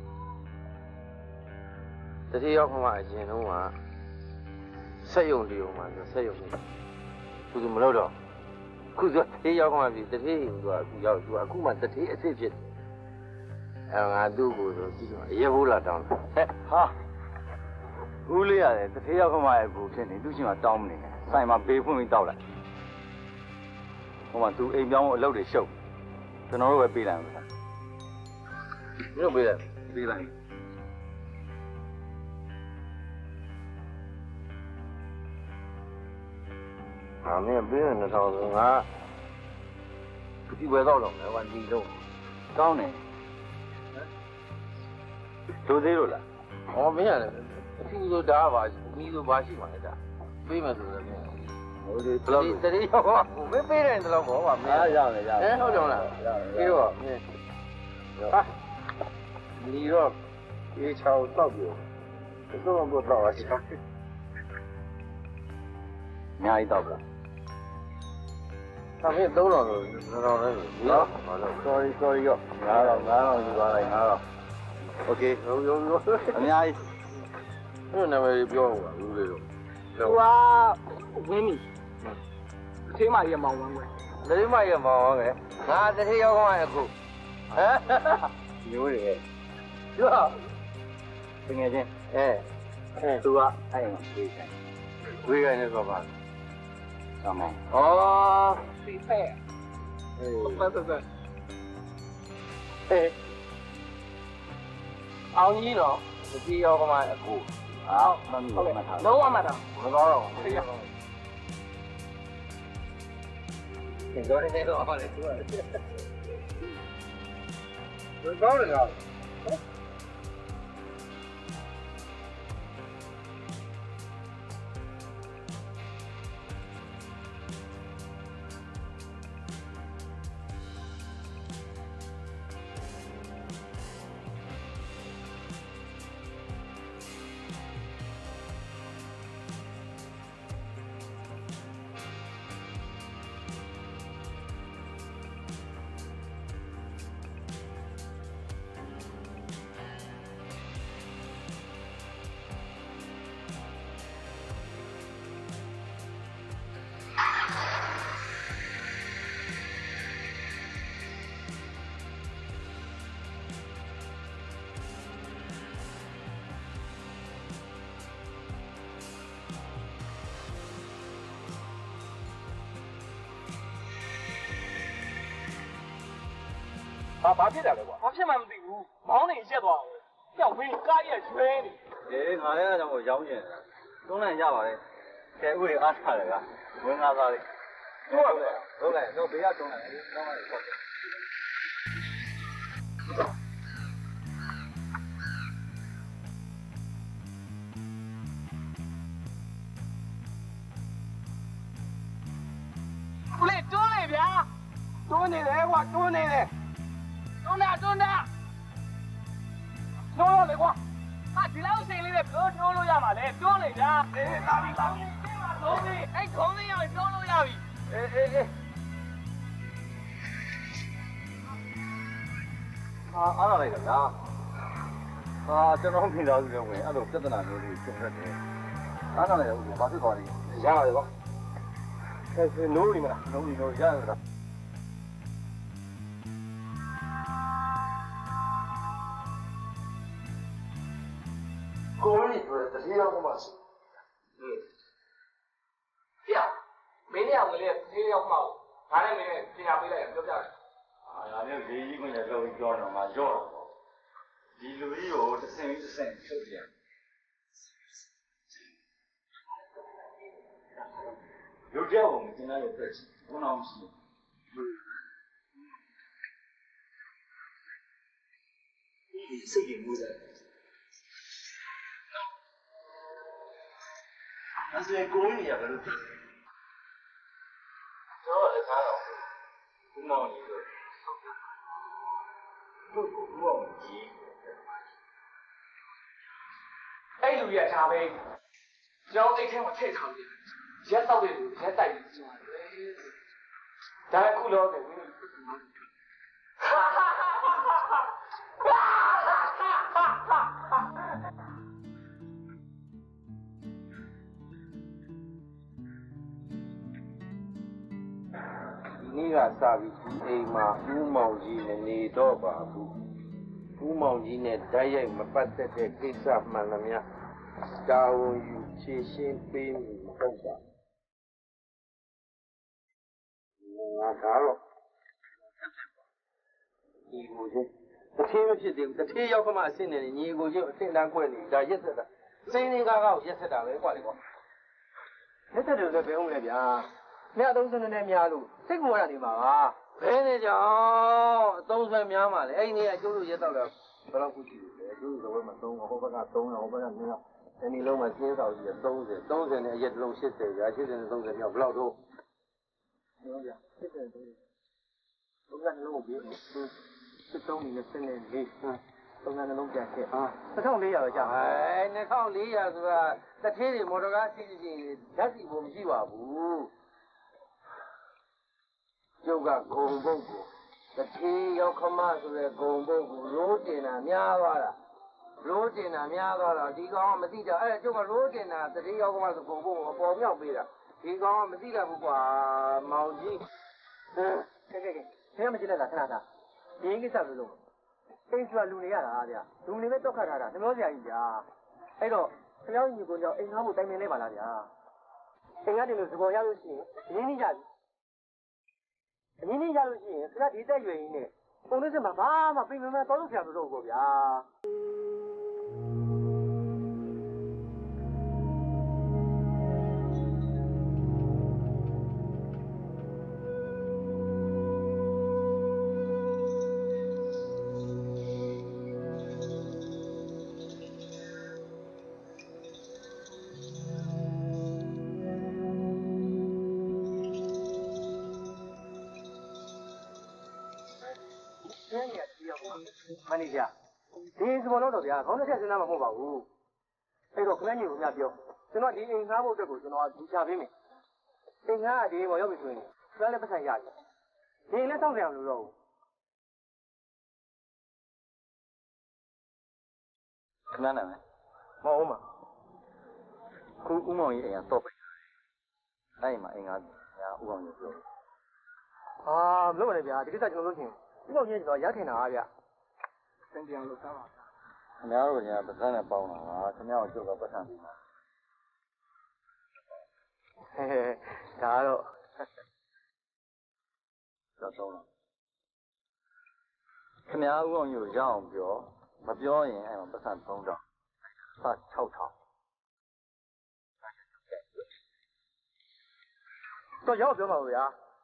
这里要干嘛？金龙嘛，实用利用嘛，就实用的。就是没捞着。ခုဆိုတေးရောက်မှပြီတထေးယူတော့အခုရောက်သူအခုမှတထေးအစ်စ်ဖြစ်အဲငါသူ့ကိုဆိုကြည့်တော့ရေဘူးလာတောင်းတယ်ဟဲ့ဟာဦးလေးရတယ်တထေးရောက်ခမရဲ့ကိုဖြစ်နေသူ့ချင်းကတောင်းမနေနဲ့ဆိုင်မှာပေးဖွင့်ပြီးတောက်လိုက်ဟိုမှာသူအိမ်ပြောင်းအလုပ်တွေရှုပ်ကျွန်တော်တို့ပဲပေးလိုက်အောင်မင်းတို့ပေးလိုက်ပေးလိုက်မင်းပေးနေတော့ငါဒီဘယ်တော့တော့လဲဝန်ဒီတော့ကောင်းတယ်ဒိုသေးလို့လားဟောမင်းရတယ်အခုဆိုတာပါမီးဆိုပါရှိမှာလဲဒါပေးမယ်ဆိုလည်းမင်းဟိုဒီဘလောက်တတိရောက်ပါမင်းပေးတယ်တော့ဘောပါမင်းအားရမယ်ရမယ်ဟုတ်တယ်မလားပေးပါမင်းဟာဒီတော့ဒီချောင်းတော့ပြောတော့တော့တော့အချောင်းအများကြီးတောက်ပါဒါမင်း3000လို့တော့လည်းနော်ဘာလို့ sorry ရော9000ယူပါလိုက်9000 okay ရောအများကြီးဘယ်နာမည်ပြောဦးပါလူလေးတော့သူကဝင်းမီအသေးမကြီးမောင်ဝမ်းကွယ်တတိမရမောင်းပဲငါတတိရောက်မှအခုဟမ်မျိုးတွေပြောတကယ်ချင်း သူကအဲ့မှာပေးတယ်ဝေးခိုင်းနေတော့ပါဆောင်းမယ်ဩစီဖက်ပတ်အောင်ကြီးတော့တတိရောက်မှအခုမမီးမထားလုံးဝမှတ်တာမကောင်းတော့သိရဒီတော့နေတော့ပါလေသူကဘယ်ကောင်းလဲကောဘာဖြစ်တာလဲကွာဘာဖြစ်မှမသိဘူးမောင်းနေရက်သွားအောင်ပြောက်ဝင်းကားရက်ရွှဲနေငါလည်းအကြောင်းကိုရောင်းကျင်တယ်တွန်းလိုက်ရပါတယ်ကဲဥတွေအားထားတယ်ကဝင်လာသားလေးတွန်းလိုက်တော့ဘေးကတွန်းလိုက်တယ်တွန်းလိုက်ပေါ့ဦးလေးတွန်းလေဗျာတွန်းနေတယ်ကွာတွန်းနေတယ်တွန်းတာတွန်းလေကွာဟာဒီလောက်စိန်လေးနဲ့ဘယ်လိုတွန်းလို့ရမှာလဲတွန်းလေဗျာအေးလာပြီသုံးပြီအဲ့ခုံးလေးရပြီတွန်းလို့ရပြီအေးအားလာလိုက်တာလားကျွန်တော်ခင်သားစုလည်းဝင်အဲ့လိုပြဿနာမျိုးတွေကျုံရတယ်အားလာလိုက်ဦးဘာဖြစ်သွားလဲရပါတယ်ကွာနိုးနေမလားနိုးရတယ်ကွာကိုဝင်းနေတော့တတိရောက်မှရှိပြမင်းနဲ့ဝင်လေသေးရောက်မှဒါနဲ့မင်းပညာပေးလိုက်ရင်ပြောပြတယ်ဒါနဲ့လေးကြီးကိုလည်းလောက်ပြောတော့မှရော့တော့ပေါ့ဒီလူကြီးကိုတစ်ဆင့်ဖြုတ်ပြန်ရုပ်ကြောက်ကိုမတင်လိုက်လို့ပြည့်ဘုံအောင်ရှိဒီစိတ်ကြီးမူတယ်အဲ့ဒါကိုင်းရဘယ်လိုဖြစ်တော့လည်းကားတော့ဘုံအောင်ကြီးလို့ဘုံအောင်ကြီးအဲ့လူကြီးကဒါပဲကျွန်တော်အိတ်ထဲမှာထည့်ထားလို့ရက်တော့တယ်ရက်တိုက်ပြီးကျွန်တော်ဒါအခုလောတယ်ဝင်းဒီနေ့ကစပြီးဒီအိမ်မှာဦးမောင်ကြီးနဲ့နေတော့ပါဘူးဦးမောင်ကြီးနဲ့ဓာတ်ရိုက်မပတ်သက်တဲ့ကိစ္စမှန်သမျှတာဝန်ယူဖြေရှင်းပေးမှုမဟုတ်ပါဘူးငါကတော့ဒီကိုချင်းတထေးမဖြစ်သေးဘူးတထေးရောက်ခမအစ်စ်နဲ့ညီကိုချင်းအစ်စ်တန်းကွက်နေဒါရက်ဆက်တာစိမ့်နေကားကောက်ရက်ဆက်တာပဲကွာလေကွာရက်ဆက်တယ်ဆိုဘယ်ဟုတ်လဲဗျာမြတ်အသုံးစနေနဲ့များလို့စိတ်ကူရတာနေမှာပါဘယ်နဲ့ကြောင့်အသုံးဆွဲများမှာလေအဲ့ဒီနေ့အကျိုးလို့ရက်တော့လဲဘယ်လောက်ခုရှိလဲအကျိုးလို့ဘယ်မှာ3ဟိုဘက်က3ဟိုဘက်က2ဒီနေ့လုံးမှာကျင်းဆောင်ကြီး30နဲ့အရက်တစ်လုံး80ကြာ80နဲ့30မြောက်ဘယ်လောက်တော့ဟုတ်ဗျာ80နဲ့30ဘုရားနှလုံးကိုပြီး73နေနဲ့7နဲ့4သုံးနှလုံးပြန်ခဲ့2400တော့ကြာ2400ဆိုတာတထေးတွေမော်တော်ကားစီးစီးဓာတ်စီဖို့မရှိပါဘူးကျုပ်ကဂုံပုတ်ကိုတထေးရောက်ခမဆိုတဲ့ဂုံပုတ်ကိုရိုးတင်တာများသွားတာရိုးတင်တာများသွားတော့ဒီကောင်ကမသိတော့အဲ့ဒါကျုပ်ကရိုးတင်တာတထေးရောက်ခမဆိုဂုံပုတ်ကိုအပေါ်မြောက်ပေးတာဒီကောင်ကမသိတတ်ဘူးကွာမောင်ကြီးကဲဘယ်မှမကြည့်လိုက်တာခဏခဏဒီကိစ္စလို့အိမ်ဆိုတာလူနေရတာဗျလူနေပဲတောက်ခတ်ထားတာနှမျောစရာကြီးဗျာအဲ့တော့ခရောင်းညီကိုကြောင့်အိမ်သားဖို့တိုင်ပင်လိုက်ပါလားဗျာအိမ်ကတင်လို့စပေါ်ရလို့ရှိရင်ရင်းနှီးကြပြီရင်းနှီးကြလို့ရှိရင်ခရဒီတက်ရွယ်ရင်းနဲ့ပုံလေးစမှာဘာမှပြင်မမှတော်လို့ဆရာမလို့ပေါ့ဗျာမန်နေဂျာဒီစပေါ်တော့ဗျာခေါင်းတစ်ချက်စဉ်းစားမှာမဟုတ်ပါဘူးအဲ့တော့ခဏညီကိုများပြောကျွန်တော်ဒီအိမ်ငှားဖို့အတွက်ကိုကျွန်တော်ဒီချပေးမယ်အိမ်ငှားကဒီပေါ်ရောက်ပြီဆိုရင်ကျွန်တော်လည်းပတ်ဆိုင်ရတယ်ဒီလည်းစောင့်ကြရမလို့တော့ဘူးခဏနာမယ်မဟုတ်မှာခုဦးမောင်ကြီးအိမ်ကတော့ပဲအဲ့မှာအိမ်ကညာဦးအောင်ကြီးပြောမလုပ်ရနဲ့ဗျာဒီကိစ္စကျွန်တော်လုပ်ချင်ဦးမောင်ကြီးကျွန်တော်ရထင်တာပါဗျစင်ပြန်လို့သားပါခင်ဗျားတို့ညာပတ်စံနဲ့ပေါင်းတာပါခင်ဗျားကိုကျုပ်ကပတ်စံပြီးပါဒါတော့တော့ခင်ဗျားဦးအောင်ကြီးကိုရအောင်ပြောမပြောရင်အဲ့မှာပတ်စံ3000စ6000တော့ရောက်ပြောပါဦးဗျာ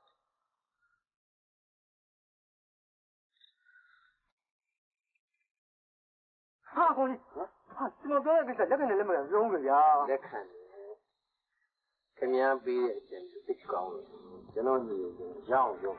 ဟာကိုကြီးဟာကျွန်တော်ပြောတဲ့ကိစ္စလက်ခံနေလက်မခံလုံးကြဗျာလက်ခံခင်ဗျားပေးတဲ့အချိန်သိကောင်းတယ်ကျွန်တော်ညီကိုရအောင်ပြော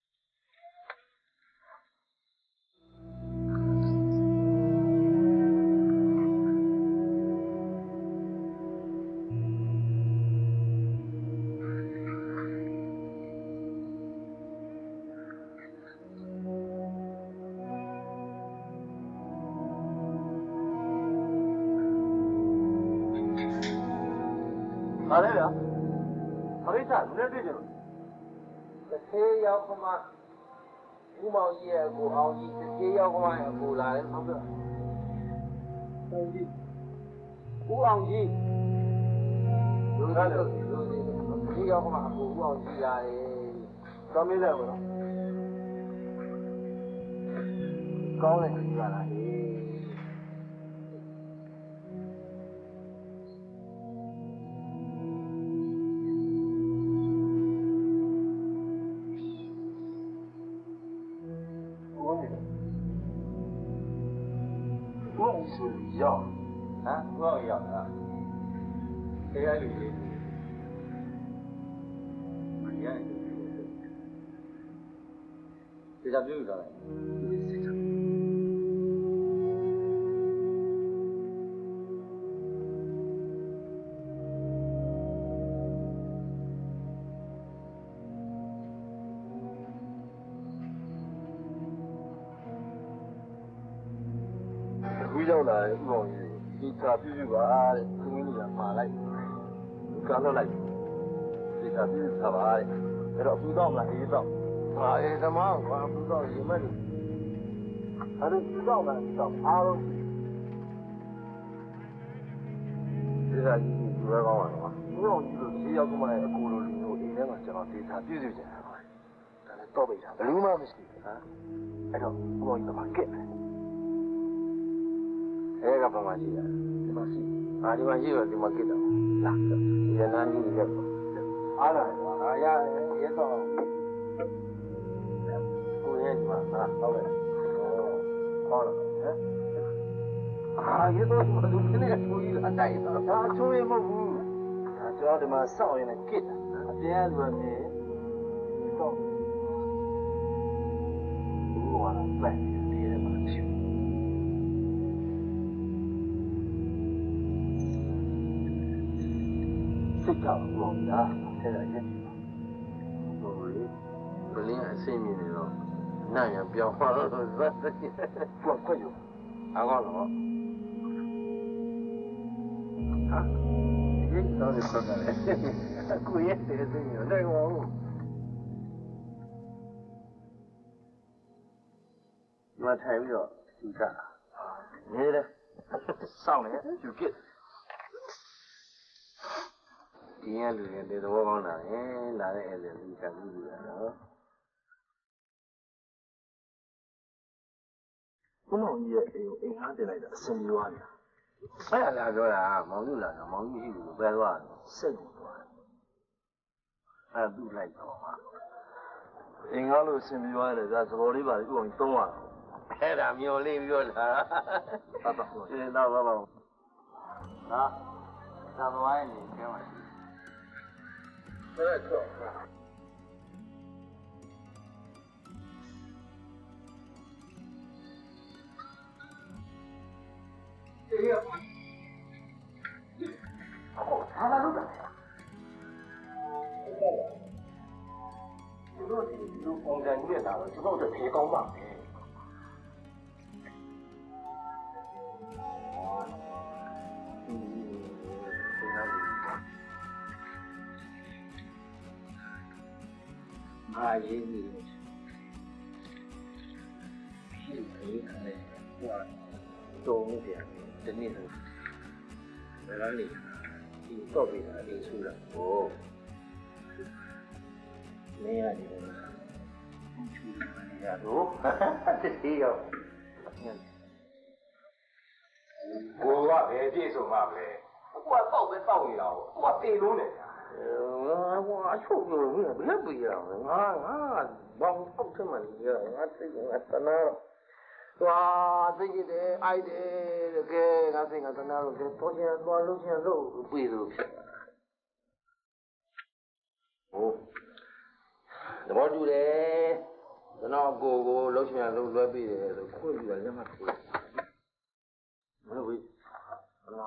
ဘာလဲဗျာဘာကိစ္စလူနဲ့တွေ့ကြလို့တစ်သေးရောက်ခမဦးမောင်ကြီးရဲ့ကိုအောင်ကြီးတစ်သေးရောက်ခမရဲ့ကိုလာတယ်ဟုတ်ကဲ့အောင်ကြီးဦးအောင်ကြီးလူကလည်းလူစီတစ်သေးရောက်ခမအကိုဦးအောင်ကြီးလာတယ်တော်မင်းလည်းဘောနော်ကောင်းတယ်ကြီးပါလားရောက်ဟမ်ဘယ်ရောက်လားတရားလူကြီးမရရင်ဒီကြပြုလာတယ်ဥအောင်ကြီးဒီချာပြပြပါတဲ့ကိုင်းကြီးကမှာလိုက်ကတော့လိုက်ဒီချာပြပြထားပါတဲ့အဲ့တော့ဘူးတော့မလားအေးတော့ဟာအေးသမားကွာဘူးတော့ရေမဲ့လို့အဲ့ဒါဘူးတော့မလားတော့အားလုံးဒီကကြီးဒီဘက်ကောင်းပါတော့ဥအောင်ကြီးတို့၄ယောက်ကမှအကူလိုလူတို့အိမ်ထဲမှာကျွန်တော်ဒေတာပြည့်စုံကြတယ်ဒါလည်းတော့ပိတ်တာဘယ်လိုမှမရှိဘူးဟာအဲ့တော့ဥအောင်ကြီးကကက်တယ်အဲ့ကဘာမှရှိတာဒီမှာရှိဒီမှာရှိတော့ဒီမှာကက်တော့လာရနာကြီးကအားလာတယ်ကွာရရဲတော့ကိုရဲဒီမှာဟုတ်တယ်ဟောတော့ဟမ်ရဲတော့ဒီမှာလူနေနေကိုကြီးလာတိုင်းတော့ချိုးရမဟုတ်ဘူးကျွန်တော်ဒီမှာစောင့်ရင်းနဲ့ကစ်တာအပြင်ကလူအမြင်တော့ဘူးကလည်းပြည့်တယ်မှာရှိစိတ်ကောင်းလို့လားအဲ့ဒါရဲ့ဟိုလေဘလင်းအစိမ့်မြင်နေတော့နာရပြောင်းသွားတော့ဇတ်တက်ပွက်ခွက်ရောအားကောင်းတော့ဟာဒီတော့ဒီပတ်ကလည်းကိုရဲ့တဲ့စိမ့်ရောလည်းဟောမထိုင်ပြီးတော့ယူတာနေတယ်စောင့်နေယူကစ်ဒီရလူတွေတဲ့သဘောကောင်းတာလာတဲ့အဲ့ဒါလူချပြီးပြီနော်ဘုမောင်ကြီးရဲ့အိမ်အားတင်လိုက်တာအစင်ပြေသွားပြီအဲ့ဒါလာပြောတာမောင်ကြီးလာတော့မောင်ကြီးရှိဘူးပဲသွားစိတ်သွားအဲ့သူ့လိုက်တော့အိမ်ကားလို့အစင်ပြေသွားတယ်ဒါသဘောလေးပါဥအောင်သုံးရအဲ့ဒါမျောလေးပြောတာဟုတ်ပါဘူးဒီတော့ပါဟာသာသဝိုင်းနေကျမ်းပါအဲ့တော့ဒီရပါဟာလာလို့ဒီလိုဒီပုံစံကြီးနဲ့တာတော့ကျွန်တော်တို့ဖေးကောင်းပါပဲအာရေးနေတယ်ဖြစ်ပြီးခါလေဟိုတုံးနေတယ်ဒီနေ့ဆိုဘယ်လိုလဲဒီတော့ပြီးတာအင်းဆူတာဟိုနေရတယ်ချူနေရတော့တိရောကိုကဘယ်ပြည့်စုံမှာပဲကိုကတောက်ပဲတောက်နေတာကိုကတေလုံးနေ我出去我也别不一样了，往后这么离了，自己在那儿，哇，自己的爱的这个，自己在那儿给多钱多六千肉不一都平了。哦，怎么住的？那哥哥六千肉来比的，都可以了，两个可以。没回，啊。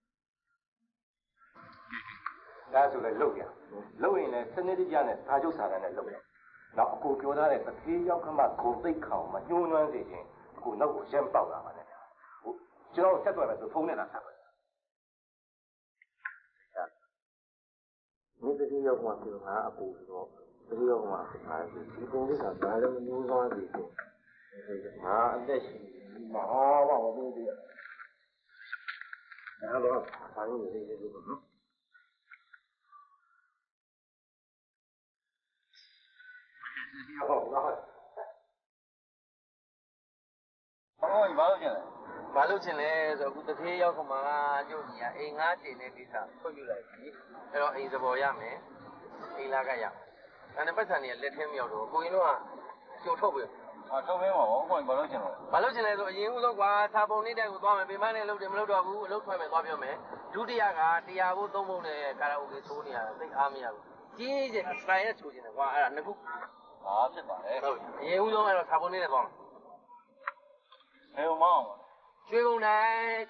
ဒါဆိုလည်းလုပ်ရလုပ်ရင်လည်းစနစ်တကျနဲ့စာချုပ်စာတမ်းနဲ့လုပ်ရနောက်အကိုပြောထားတဲ့တစ်သေးရောက်ခမဂုံသိတ်ခေါင်မညှိုးနှွမ်းစေခြင်းအကိုနောက်ကိုရှင်းပေါက်လာပါနဲ့ဟိုကျွန်တော်ဆက်သွယ်မယ်ဆိုဖုန်းနဲ့လာဆက်ပါဒီတစ်သေးရောက်ခမပြောတာအကိုဆိုတော့တစ်သေးရောက်ခမဆိုတာဒီပုံလေးကဒါလည်းညှိုးနှွမ်းစေခြင်းဟာအသက်ရှိမှာဘာမပြောသေးဘူးဒါတော့ဘာလို့လဲလို့နော်ဟုတ်လားအော်ဘာလို့ကျင်လဲဘာလို့ကျင်လဲဆိုတော့အခုတစ်သေးရောက်ခမကျုပ်ကြီးကအိမ်ငါးတင်တဲ့ကိစ္စဖွင့်ပြလိုက်ပြီအဲ့တော့အိမ်စပေါ်ရမယ်အိမ်လာကရမယ်ဒါနဲ့ပတ်စံတွေကလက်ထဲမရောက်တော့ကိုရင်တို့ကကျုပ်ထုတ်ပြီထုတ်မင်းပါဘောကိုရင်ဘာလို့ကျင်လဲဘာလို့ကျင်လဲဆိုအရင်ဦးဆုံးကွာစာပုံလေးတိုက်ကိုသွားမယ်ပြင်မနဲ့လုပ်တယ်မလုပ်တော့ဘူးအလုပ်ထွက်မယ်သွားပြောမယ်ဒုတိယကတရားဖို့သုံးဖို့နဲ့ကာရာအိုကေဆိုးနေရတာသိအားမရဘူးကြီးကျယ်အစတိုင်းနဲ့ချိုးကျင်တယ်ကွာအဲ့ဒါနှစ်ခုဟာဖြစ်ပါလေဟုတ်အရင်ဦးဆုံးအဲ့တော့စာပုံလေးနဲ့သွားမယ်ဘယ်မောင်းရွှေကုန်းတိုင်း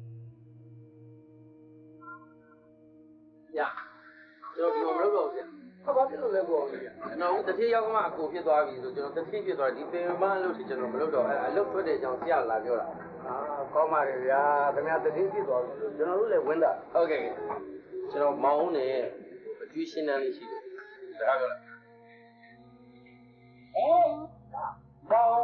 ရကျွန်တော်ဒီမှာမလုပ်တော့ဘူးဗျဘာဖြစ်လို့လဲကိုအောင်ကြီးကျွန်တော်တတိယောက်ကမှအကိုဖြစ်သွားပြီဆိုကျွန်တော်တတိဖြစ်သွားဒီပင်မလို့ရှိကျွန်တော်မလုပ်တော့အလုပ်ထွက်တဲ့အကြောင်းဆရာလာပြောတာကောင်းပါလေဗျာခင်ဗျာတတိဖြစ်သွားပြီကျွန်တော်တို့လည်းဝင်းတာဟုတ်ကဲ့ကျွန်တော်မောင်းနဲ့အကျွေးရှင်းတန်းလေးရှိတယ်စကားပြောလိုက်မောင်း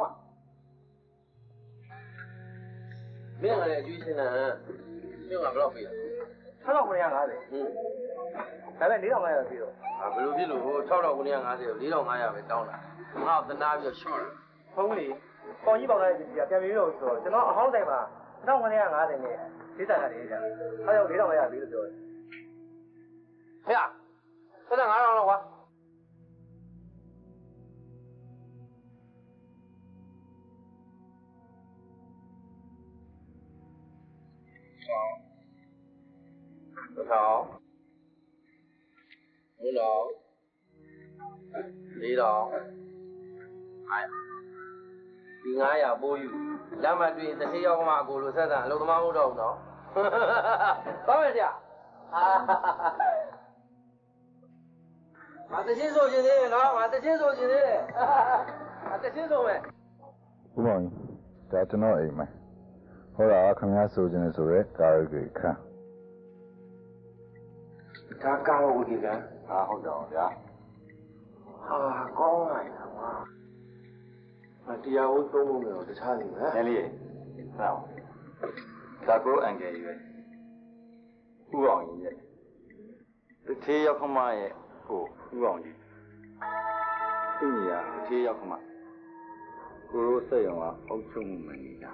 မင်းကလည်းအကျွေးရှင်းတန်းမင်းကဘယ်လောက်ပေးလဲ6950ဒါပေမဲ့4500ပြီးတော့ဘယ်လိုဖြစ်လို့6950ကို4500ပဲတောင်းတာငါ့ကိုတနာပြီးတော့ရှော့တာဖုန်းလေပေါ်ကြီးပေါက်လာတဲ့ပြည်ကပြန်ပြီးတော့ဆိုတော့ကျွန်တော်အဟောင်းဆိုင်မှာ1950နဲ့ဒေသကလေးကြာအားရောက်4500ပြီးလို့ပြောတယ်ဟဲ့ဆက်တာ9000လောက်ကွာ1000 400 ဒီ900ပိုးယူလက်မတွေ့တစ်ထည့်ရောက်မှအကိုလိုဆက်ဆံအလုပ်သမားဟုတ်တော့ဘူးနော်သွားမယ်ဆရာငါတချင်းဆိုခြင်းသေးတယ်နော်ငါတချင်းဆိုခြင်းသေးတယ်ငါတချင်းဆိုမယ်ဦးမောင်ကြီးဒါကျွန်တော်အိမ်မယ်ဟောတာခင်ဗျားဆိုခြင်းဆိုရဲကာရဂီခန်းဒါကာရဂီခန်းဟုတ်တော့ဗျာကောင်းလိုက်တာကွာတရားဝတ်သုံးဖို့မျိုးတခြားနေမယ်နည်းလေးဟုတ်ဒါကိုအန်ကယ်ရွယ်ဦးအောင်ကြီးရဲ့တထေးရောက်ခမရဲ့ကိုဦးအောင်ကြီးသူ့ညီကတထေးရောက်ခမကိုရိုးစက်ရုံကအုပ်ချုပ်မှုမနေတာ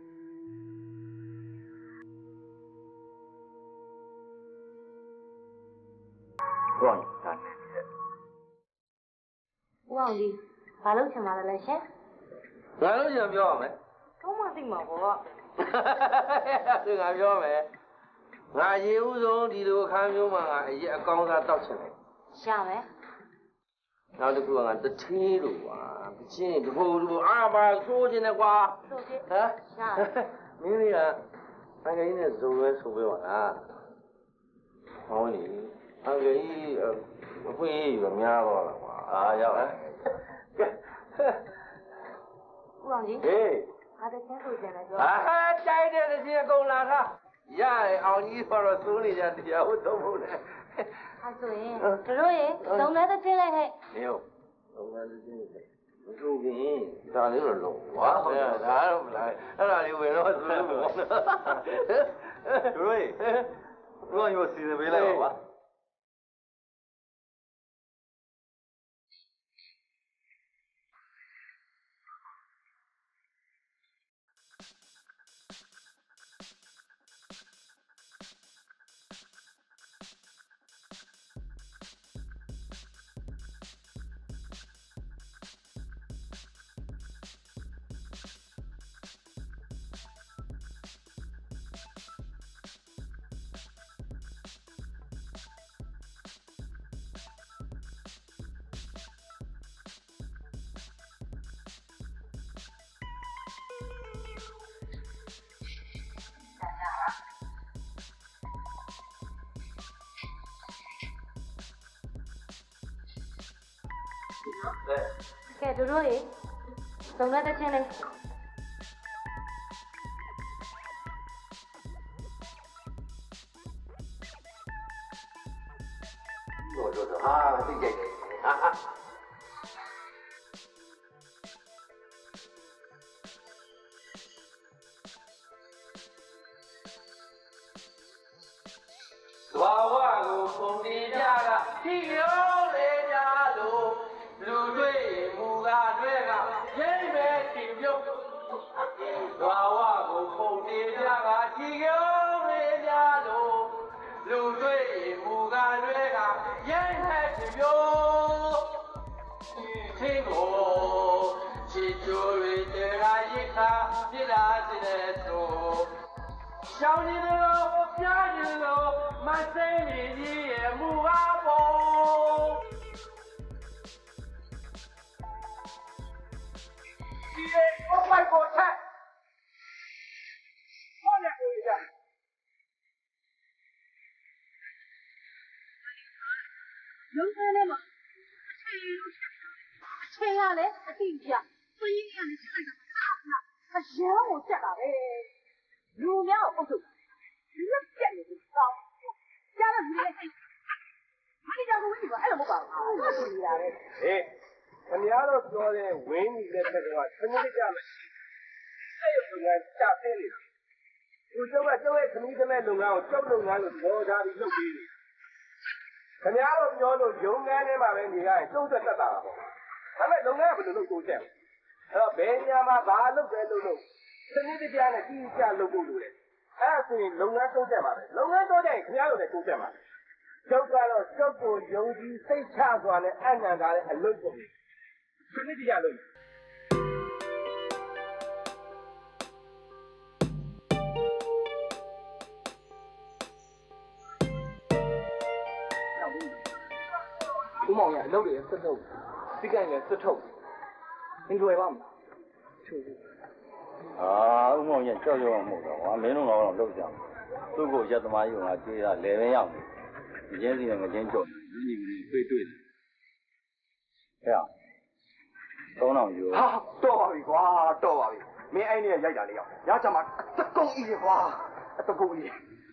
ဦးအောင်ကြီးဒါနဲ့ဦးအောင်ကြီးဘာလို့ချင်ပါလဲရှင်ငါလို့ရှင်ပြောရမယ်တော့မှသိမှာပေါ့သူငါပြောမယ်ငါရေဦးဆုံးဒီလိုအခါမျိုးမှာငါအရင်အကောင်းစားတောက်ချင်တယ်ရှာမယ်နောက်တစ်ခုကငါတထေးလို့ကွာပချင်းတဘူအာပါဆိုးချင်တယ်ကွာဆိုးချင်ရှာမင်းလေးကအငယ်ကြီးနဲ့ဇုံရဲဆိုပြောပါလားဟောနေအငယ်ကြီးအဖွေးရများတော့လားကွာရောက်ဦးအောင်ကြီးဟေးဟာတချင်းဆိုချင်တယ်ပြောတိုက်တဲ့တချင်းအကုန်လာတာရတယ်အောင်ကြီးဆိုတော့သုံးနေကြတရားဟုတ်တော့ဟုတ်တယ်ဟာဆိုရင်တို့ရေသုံးမဲတချင်းလိုက်ဟဲ့နေဟုတ်သုံးမဲတချင်းလိုက်မထုတ်ခင်ဒါလေးတော့လုံးဝါဒါတော့မလားအဲ့ဒါလေးဝင်တော့သူလို့ပေါ့တို့ရေတို့ရောစီစဉ်ပေးလိုက်ပါကဲတို့ရေသုံးမဲတချင်းလေးတို့သိကြတယ်ဘာဝကိုပုံတင်ကြတာဒီရောလေကြလို့လူတွေ့မူကားတွေကရိမ့်မဲ့တင်ပြုတ်ဘာဝကိုပုံတင်ကြတာဒီရောလေကြလို့လူတွေ့မူကားတွေကရိမ့်မဲ့တင်ပြုတ်ချင်းကိုချစ်ကြိုရတဲ့ရာရိခါပြလာတဲ့ဆိုရှောင်းနေလို့ကြားနေလို့မစိမ့်နေကြီးရဲ့မူကားပေါ်ဒီအောက်ပိုက်ပေါ်ချက်ဘာလဲကိုရရုံးခန်းထဲမှာအတိအကျသွေးရင်းနဲ့ဆက်လိုက်တာအရန်ကိုတက်တာပဲလူများကိုအုပ်ချုပ်လက်ပြက်နေပြီကောင်းကြားလို့ဒီလေးမင်းကြောင့်ဝင်ပြီပါအဲ့လိုမဟုတ်ပါဘူးဟုတ်ပြီလားပဲဟေးခင်ဗျားတို့ပြောတဲ့ဝင်းကြီးလက်ထက်ကစနစ်ကြမရှိအဲ့ရုံလုပ်ငန်းချပြင်းနေတာသူကျုပ်ကကျုပ်ရဲ့ခမီးသမက်လုပ်ငန်းကိုကျုပ်လုပ်ငန်းလို့ပြောထားပြီးလုပ်ပြီးနေခင်ဗျားတို့ပြောလို့ရုံငန်းထဲမှာပဲနေရရင်ကျုပ်သက်တာပါပေါ့ဒါပေမဲ့လုပ်ငန်းကဘယ်လိုလုပ်ကိုချက်အဲ့တော့ဘယ်နေရာမှာဘာလုပ်တယ်လို့စနစ်တကျနဲ့ကြီးကြလုပ်ဖို့လိုတယ်အဲ့ဒါဆိုရင်လုပ်ငန်းတိုးတက်မှာပဲလုပ်ငန်းတိုးတက်ရင်ခင်ဗျားတို့လည်းတိုးတက်မှာကျုပ်ကတော့ကျုပ်ကိုယုံကြည်စိတ်ချစွာနဲ့အနံ့ထားတဲ့အလုပ်ကိုစနစ်တကျလုပ်ဦးမောင်ရအလုပ်တွေဆက်ထုတ်စိတ်ကံလည်းဆက်ထုတ်အင်ဂျွယ်ပါမလားချိုးဦးမောင်ရကြောက်ရွံ့မှာမဟုတ်တော့ကွာမင်းတို့ကတော့လုပ်ကြအောင်သူ့ကိုရက်သမားကြီးကငါကြွေးတာလေပဲရောက်နေငကျင်းစီနဲ့ငကျင်းကြော်ညီညီတွေ့တယ်ဟဲ့3000ယူဟာတော့ပါပြီကွာတော့ပါပြီမင်းအဲ့နေ့ရိုက်တာလေးရောက်ရချမှာတကုံကြီးကွာတကုံကြီး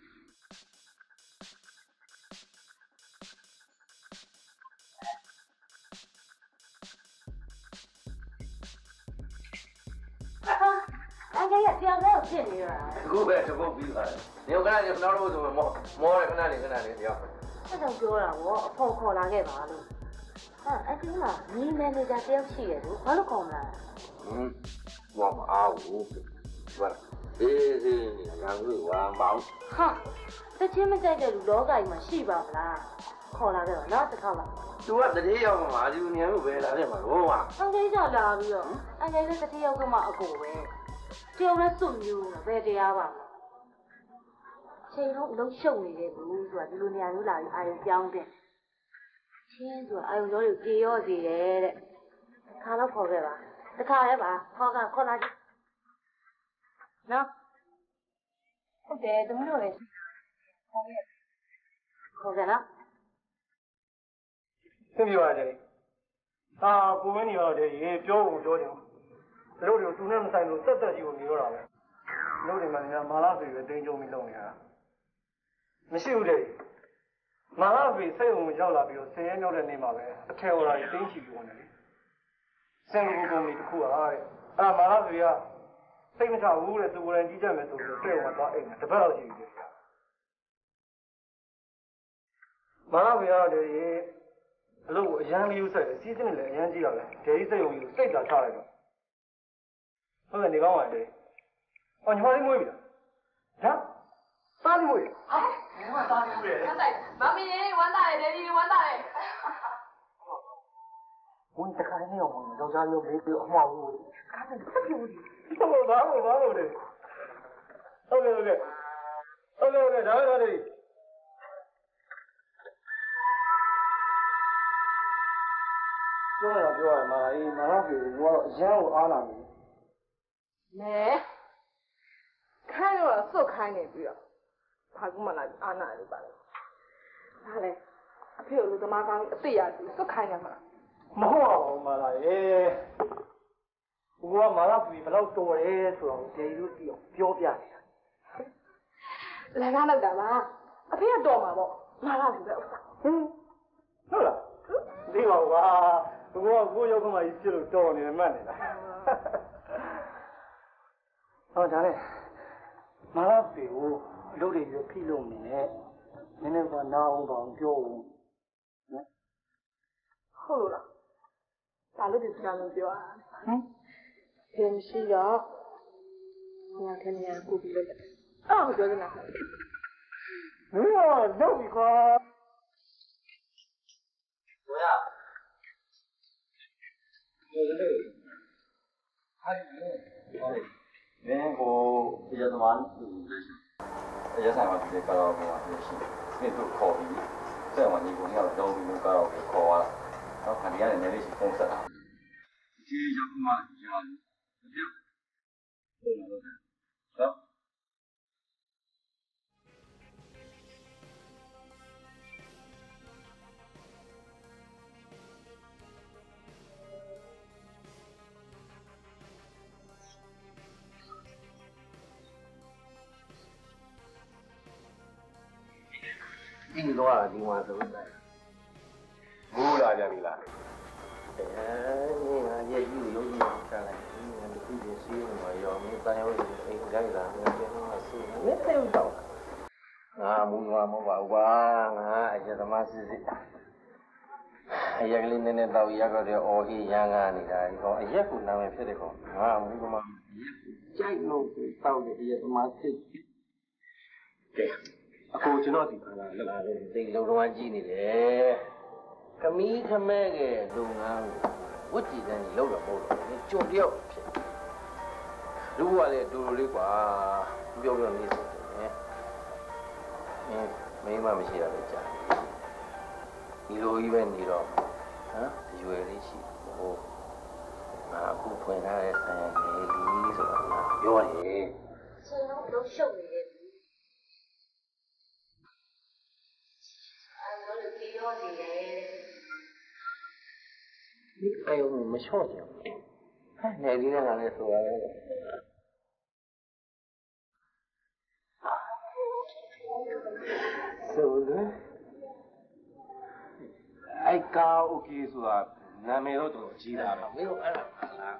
အကဲရတရားတော့ဖြစ်နေရတာအခုပဲတပုတ်ပြီးသွားတယ်နေခဏနေခဏတော့ဆိုမောတယ်ခဏလေးတရားဆက်တော့ပြောတာဗောအဖို့ခေါ်လာခဲ့ပါလို့ဟာအကျဉ်းကညီမန်နေဂျာတယောက်ရှိရလို့ဘာလို့ခေါ်မလားဘာမအားဘူးဘာအေးနေရံလို့ဝမ်းပေါင်းဟာတချင်းမကြိုက်တဲ့လူလောကကြီးမှာရှိပါမလားခေါ်လာခဲ့တော့နောက်တစ်ခါပါသူကတတိယရောက်မှာဒီမြန်လို့ပဲလာတယ်မှာတော့ဟာအငယ်ကြလာပြီးတော့အငယ်လည်းတတိယရောက်ကမှအကိုပဲတယောက်လည်းစွမျိုးပဲဘယ်တရားပါချိန်တော့အလုံးရှုပ်နေတယ်ဘူးဆိုတာဒီလိုနေရာမျိုးလာပြီးအာရုံပြောင်းတယ်ချင်းဆိုတာအာရုံကြောတွေပြေရော့စေတယ်တဲ့ခါတော့ခေါ်ခဲ့ပါတခါလည်းပါခေါ်လာကြည့်နော်ဟုတ်တယ်သမီးတို့လည်းခေါ်ခဲ့နော်သိပြီပါတယ်ဟာကိုမင်းနေတော့တယ်ရေပြောဖို့ပြောတယ်တို့တွေသူနဲ့မဆိုင်လို့တက်တက်ကြီးကိုနေတော့တာပဲတို့တွေမှလည်းမာလာဖေပဲတင်းကြုံပြီးလုပ်နေတာမရှိဘူးတဲ့မာလာဖေစိတ်ုံရောက်လာပြီးတော့ဆင်းရဲမြောက်တဲ့နေ့မှာပဲအထက်ဝါရီတင်းချီပြီးဝင်တယ်လေစင်ကာပူကုမ္ပဏီတစ်ခုကတဲ့အဲ့မာလာဖေကစိတ်မချဘူးတဲ့သူကိုယ်တိုင်ကြီးကြမယ်ဆိုပြီးစိတ်ဝင်သွားအိမ်တပတ်လောက်ရှိပြီတဲ့မာလာဖေကတော့တဲ့ရေအလုပ်ကိုအရန်လေးဥဆိုင်တယ်စီးစင်းလည်းအရန်ကြီးရတယ်ဒဲကြီးစိတ်ုံကြီးစိတ်လာချလိုက်တော့ဟုတ်တယ်နေကောင်းပါလေ။အော်ညီမလေးမွေးပြီလား။ဟမ်သားလေးမွေး။ဟာညီမသားလေးမွေးတယ်။ဟုတ်တယ်။မမီလေးဝမ်းသာတယ်ဒယ်ဒီဝမ်းသာတယ်။ဝင်တခါလေးရောယောက်ျားလေးမေးပြီးအမှားဘူး။ကားတယ်ဆက်ပြူဒီ။ဟုတ်ပါဘူးဘာလို့လဲ။ဟုတ်ကဲ့ဒါပဲ။ပြောရမှာအေးမာလာပြေကတော့အရန်ကိုအားလာနေနဲခိုင်းတော့စွတ်ခိုင်းနေပြီးတော့ဘာကူမှလာအာနာလို့ပါလေဒါလေအဖေလူသမားကောင်းအသိရစီစွတ်ခိုင်းနေမှာမဟုတ်ပါဘူးမာလာရေဘုရားမာလာပြေဘယ်လောက်တော်တယ်ဆိုတော့ဒေရီတို့သိအောင်ပြောပြနေတာလည်းကားလောက်တာပါအဖေကတော်မှာပေါ့မာလာပြေပဲဟုတ်လားသိပါဘူးကွာဘုရားကိုရောက်ခမကြီးပြစ်လို့တော်နေတယ်မှတ်နေတာဟောဒါနဲ့မာလာပေကိုအလုပ်တွေပြီးဖိလို့နေနဲ့နည်းနည်းကနားအောင်ပါပြောဦးနော်ဟုတ်လို့လားဒါလို့ဒီစကားလုံးပြောอ่ะဟင်မရှိတော့ညခင်းညကိုပြီးလို့အဲ့ဒါကိုပြောနေတာမင်းကတော့ပြီကွာဘုရားဒီလိုဟာဒီလိုမင်းကိုရသမားရဆိုင်မှာဒီကတော့ဘာလို့ရှိနေသူခေါ်ပြီးဆက်ဝင်ဒီကိုညတော့တော့ပြီးကတော့ခေါ်သွားတော့ခဏရနေလေးရှိပုံဆက်တာဒီရောက်မှရတယ်ပြုတ်ဟုတ်ပြီးသွားဒီမှာဆိုလိုက်မူးလာကြပြီလားနေငါရဲ့ယူရုပ်ကြီးအောင်ချလိုက်ဒီငါဒီဒီစီးမှာရောမင်းတန်ရုပ်ကြီးအိမ်ကြိုက်လာငါပြန်တော့ဆူမင်းတဲ့တော့ငါမူနွားမဟုတ်ပါဘူးကွာငါအရသမားစစ်စစ်အရက်ကလေးနည်းနည်းတော့ရက်တော့အော်ဟီရန်ကားနေတာဒီကောင်အရက်ကိုနာမည်ဖြစ်တဲ့ကောင်ငါမူသမားကြိုက်လို့တောက်တယ်အရသမားစစ်ကဲအခုကျွန်တော်ဒီခါလာလာလို့သိလုံးလုံးကြီးနေတယ်ခမီးခမဲကလုပ်ငန်းဝတ်ကြည်တဲ့လောက်တော့မဟုတ်တော့ကြုံတယောက်ဖြစ်လူကလည်းတူတူလေးကွာပြောပြောနေစေတယ်မင်းမရှိရလို့ကြာဒီလိုကြီးပဲနေတော့ဟမ်ရွယ်လေးရှိဟိုငါအခုဖွင့်ထားတဲ့ဆိုင်ရယ်လေးဆိုတော့ငါပြောတယ်ချိန်တော့ရှုပ်နေတယ်အဲ့လိုပြောနေတယ်ဒီအယုံမလျှော့ကြဘူးဟဲ့နေလေးနဲ့ကလည်းဆိုရတယ်ဆိုတယ်အိုက်ကာโอเคဆိုတာနာမည်တော့တော်ကြီးတာပဲမင်းတို့အဲ့ဒါပါလား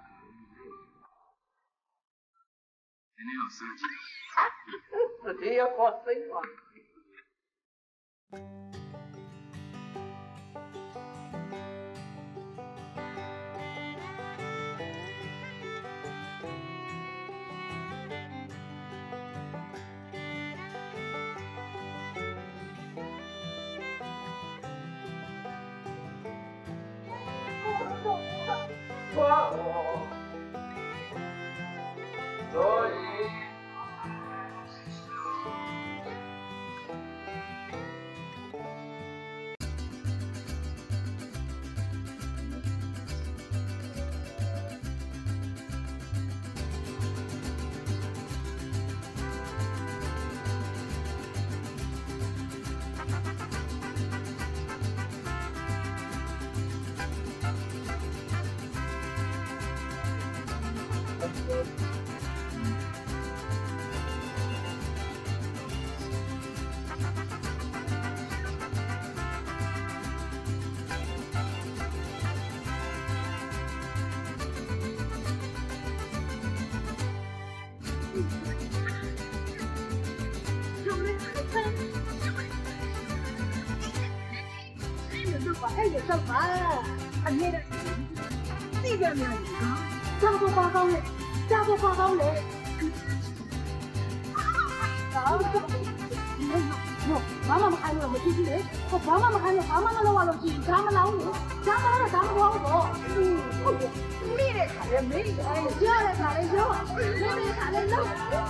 ဒီနေ့တော့စမ်းကြည့်ဒီရခေါ်စိတ်ပါအဲ့ရတော့ပါအမြဲတမ်းသိကြများတယ်နော်ကြောက်ဖို့ပါကောင်းလေကြောက်ဖို့ပါကောင်းလေဘာမှမခိုင်းလို့မကြည့်ဘူးလေဘာမှမခိုင်းလို့ဘာမှမလုပ်ရလို့ကြည့်ဒါမလောင်းလေဒါမလောင်းတော့ဒါမကောင်းဘူးပေါ့ဟုတ်တယ်မိတဲ့ခါလေမိတယ်ပြောတဲ့ခါလေပြောမိတဲ့ခါလေလုပ်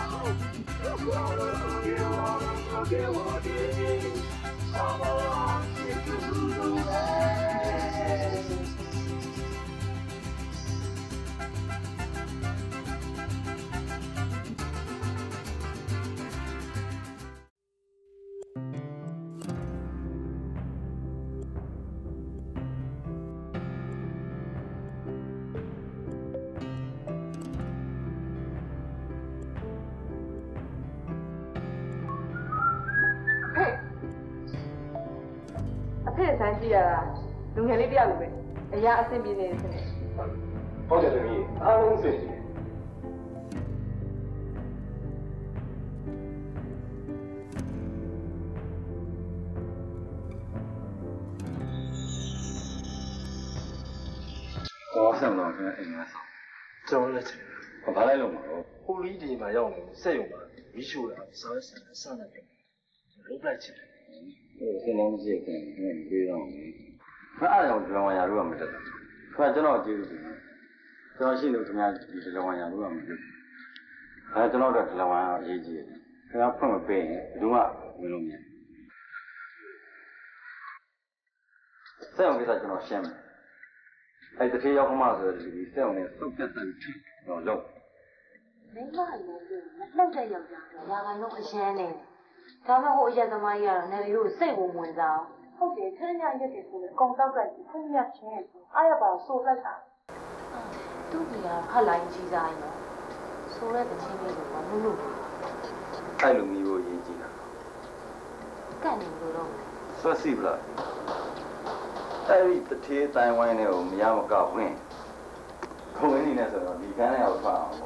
ဆန်းကြည့်ရတာလူငယ်လေးတယောက်လိုပဲအရာအဆင်ပြေနေတယ်ဆင်တယ်ဟုတ်တယ်သမီးအားလုံးစင်ကြည့်တော့ဆက်တော့ကျွန်တော်အိမ်မှာဆောက်ကျွန်တော်လည်းချင်ဘာလိုက်လို့မလို့ဟိုလီဒီမှာရောက်နေစက်ရုံမှာမီးရှို့တာစားစမ်းစမ်းနေတယ်လုံးလိုက်ချင်တယ်စင်းလုံးကြည့်ခင်ပြေးတော့မယ်။အဲ့ဒါကြောင့်ဒီလောင်ဝါယာတို့ကမတက်ဘူး။ကျွန်တော်ကျေးဇူးတင်တယ်။ကျွန်တော်ရှိလို့ခင်ဗျာဒီလောင်ဝါယာတို့ကမတက်ဘူး။အဲကျွန်တော်တို့ဒီလောင်ဝါယာအရေးကြီးတယ်။ခင်ဗျာဖွင့်မပေးရင်ဘယ်သူမှဝင်လို့မရဘူး။စက်အောင်ကိစ္စကျွန်တော်ရှင်းမယ်။အဲ့တတိယရောက်မှဆိုတော့ဒီစက်အောင်နဲ့စုပ်ပြတ်တယ်တော့လုံး။မိမလည်းမနှုတ်တဲ့ယောက်ျားတော့ရာခိုင်နှုန်းအရှမ်းနေတယ်။ဒါမှဟိုအရက်သမားကြီးကတော့နေပြီးတော့စိတ်ဝင်စားအောင်ဟုတ်တယ်ခင်းညရက်တယ်ဆိုရင်အကုန်တောက်ကခင်းညချင်းအားရပါဆိုလိုက်တာသူ့ကြီးကဖတ်လိုက်ကြီးစားရင်ဆိုတဲ့တချင်းလေးကိုမမှုလို့အဲ့လိုမျိုးရေးကြည့်တာကန့်နေလို့တော့说是不啦？但是这天台湾呢，我们也没搞混。搞混你那时候，你看那要穿好。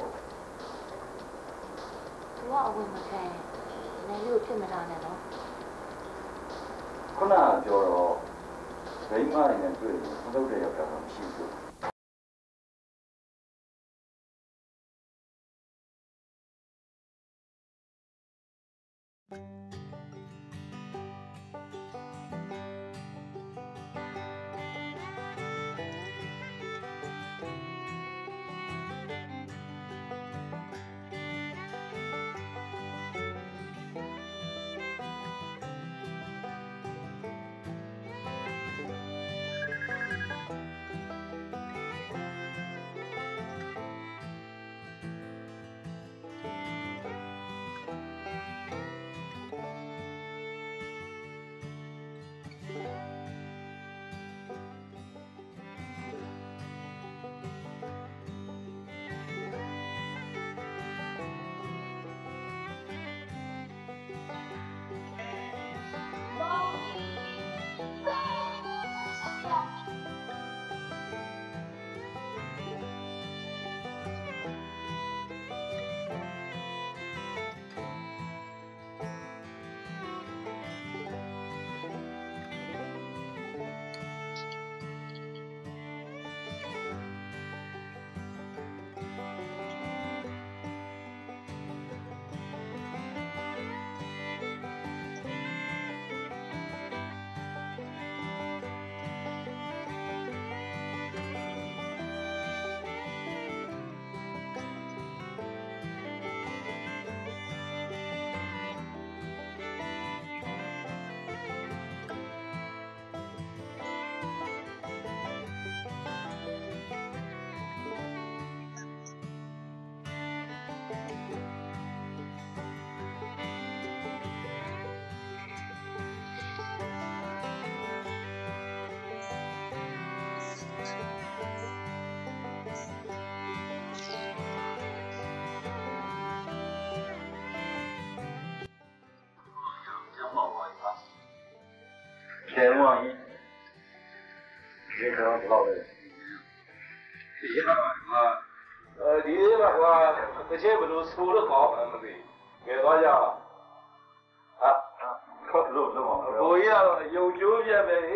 我เอาဝင်မခံနည်းလို့ဖြစ်မလာနဲ့နော်ခုနပြောတော့မိမတွေနဲ့တွေ့ရင်မလုပ်တဲ့ယောက်ျားကမရှိဘူး 前往一，你可能不到位。 ဒီဟာဒီနေ့မှာကွာတစ်ချက်ဘလို့ဆိုလို့ကောင်းမှမသိငယ်သွားကြအောင်ဟာလို့လုံးအောင်ဘိုးကြီးကတော့ယုံကျိုးပြက်ပဲလေ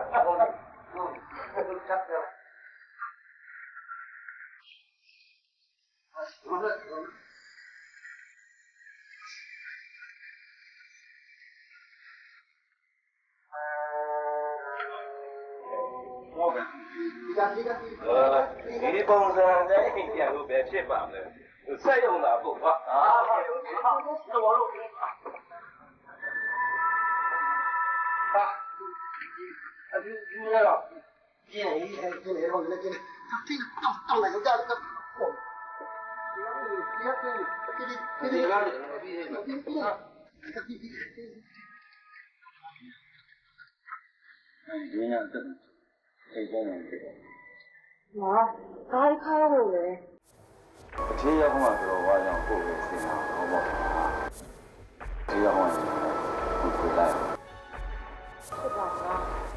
ဒီပုံစံနဲ့ပြန်လို့ပဲဖြစ်ပါမယ်ဆက်ရုံလာပို့ပါတော်လို့ဒီရတော့ပြင်းနေတယ်ပြင်းနေတော့လည်းပြင်းတောင်းလိုက်ကြတော့ဒီကနေ့အဲ့ဒါနဲ့ဖြစ်တယ်။ဟာဘာခါလို့လဲ။အထီးရောက်မှဆိုတော့ဝါကြောင့်ပို့ပြီးစင်တာဟောပေါ့။ဒီရောက်မှကိုကိုလိုက်ဖြစ်ပါလား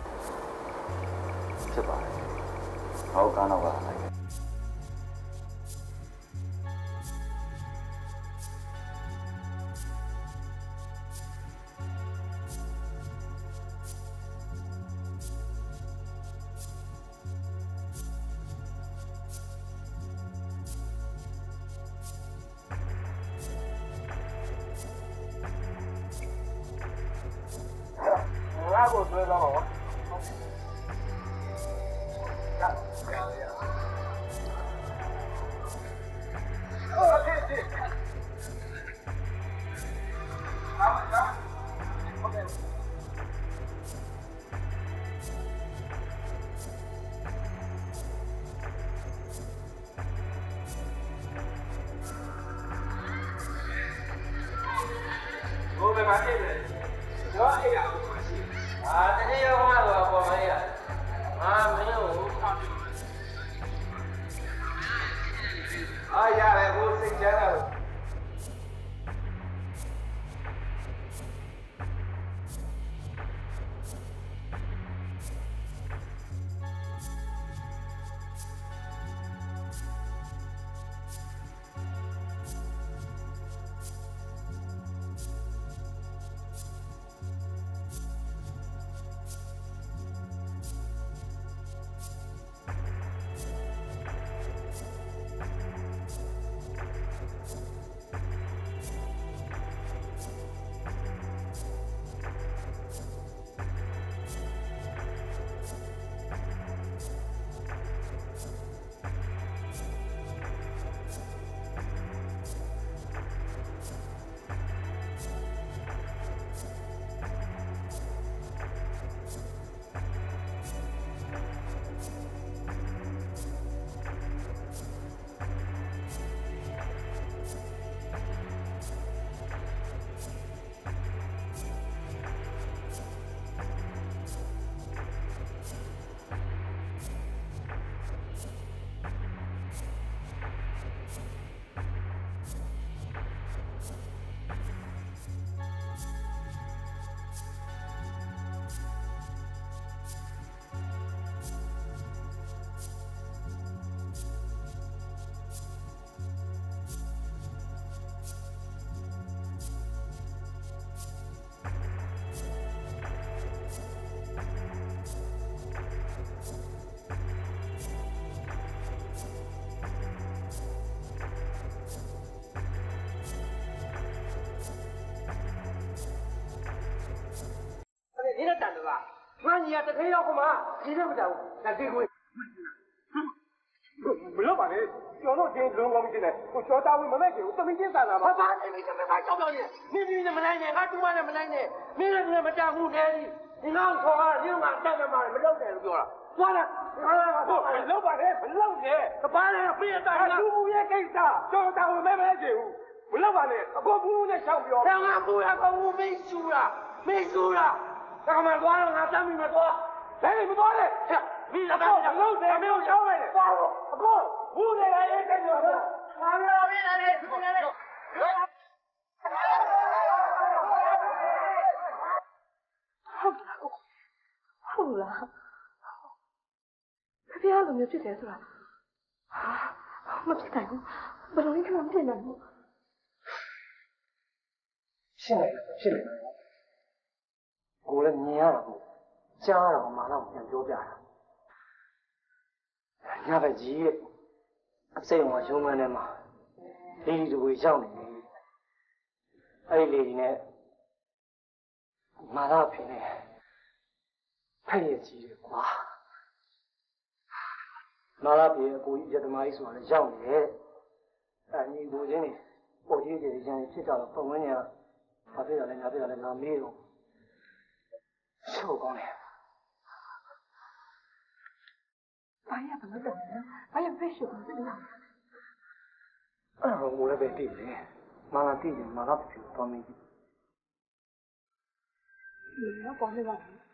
။ဖြစ်ပါတယ်။ဟောကန်းတော့ပါလိုက်ကိုဆွဲတော့ပါဘိုးဘယ်မှာနေလဲတော့အဲ့ရအောင်ရှိတကယ်ရောကတော့ပေါ်မရမင်းကိုရတယ်ဘိုးစိတ်ချမ်းသာလို့俺你也这天要干嘛？你这不着？那这回。 不要把你小到天龙王进来，我小单位没来给我，怎么进山了嘛？ 爸，你怎么把小表你？你怎么来呢？俺中晚怎么来呢？你怎么站不来的？你俺说啊，你俺站着嘛，没老在就了。完了，不，老板呢？不老在，他把人不也干了？服务业给啥？小单位没来给我，不老板呢？我服务业想不要。俺服务业服务没修了，没修了，那干嘛多了？俺单位没多，单位没多嘞。你这老在没有消费的，不，屋里来人干什么？俺们老兵来的，出来的。 ဟုတ်လားဖေဖေကလိုမျိုးဖြစ်တယ်ဆိုတာမဖြစ်နိုင်ဘူးဘယ်လိုလဲမှမဖြစ်နိုင်ဘူးဖြစ်နေတယ်ကိုလည်းမြင်ရတာကိုကြားရတော့မှတော့ပြန်ပြောပြတာညဘက်ကြီးရဲ့စိတ်ဝင်ရုံးမှန်းထဲမှာလေဒီတူကိုရောက်နေတယ်အဲ့ဒီလေဒီနဲ့မာလာဖင်းနေဖက်ရကြီးတယ်ကွာမာလာဖင်းအကိုကြီးရတမားကြီးဆိုတာလည်းရောက်နေတယ်အဲ့ညီကိုချင်းနေပေါ်ကြီးတွေရန်ဖြစ်ကြတော့ပုံဝန်းကျင်ကဘာဖြစ်တာလဲညာဖြစ်တာလဲငါမေးတော့ရှုပ်ကောင်းတယ်ဘာရဘာလို့လဲဘာရဖိရှုပ်နေလဲအဲ့တော့ငိုလည်းပဲတည်တယ်မာလာတည်ရင်မာလာဖြစ်သွားမင်းကြီး你要帮你吧？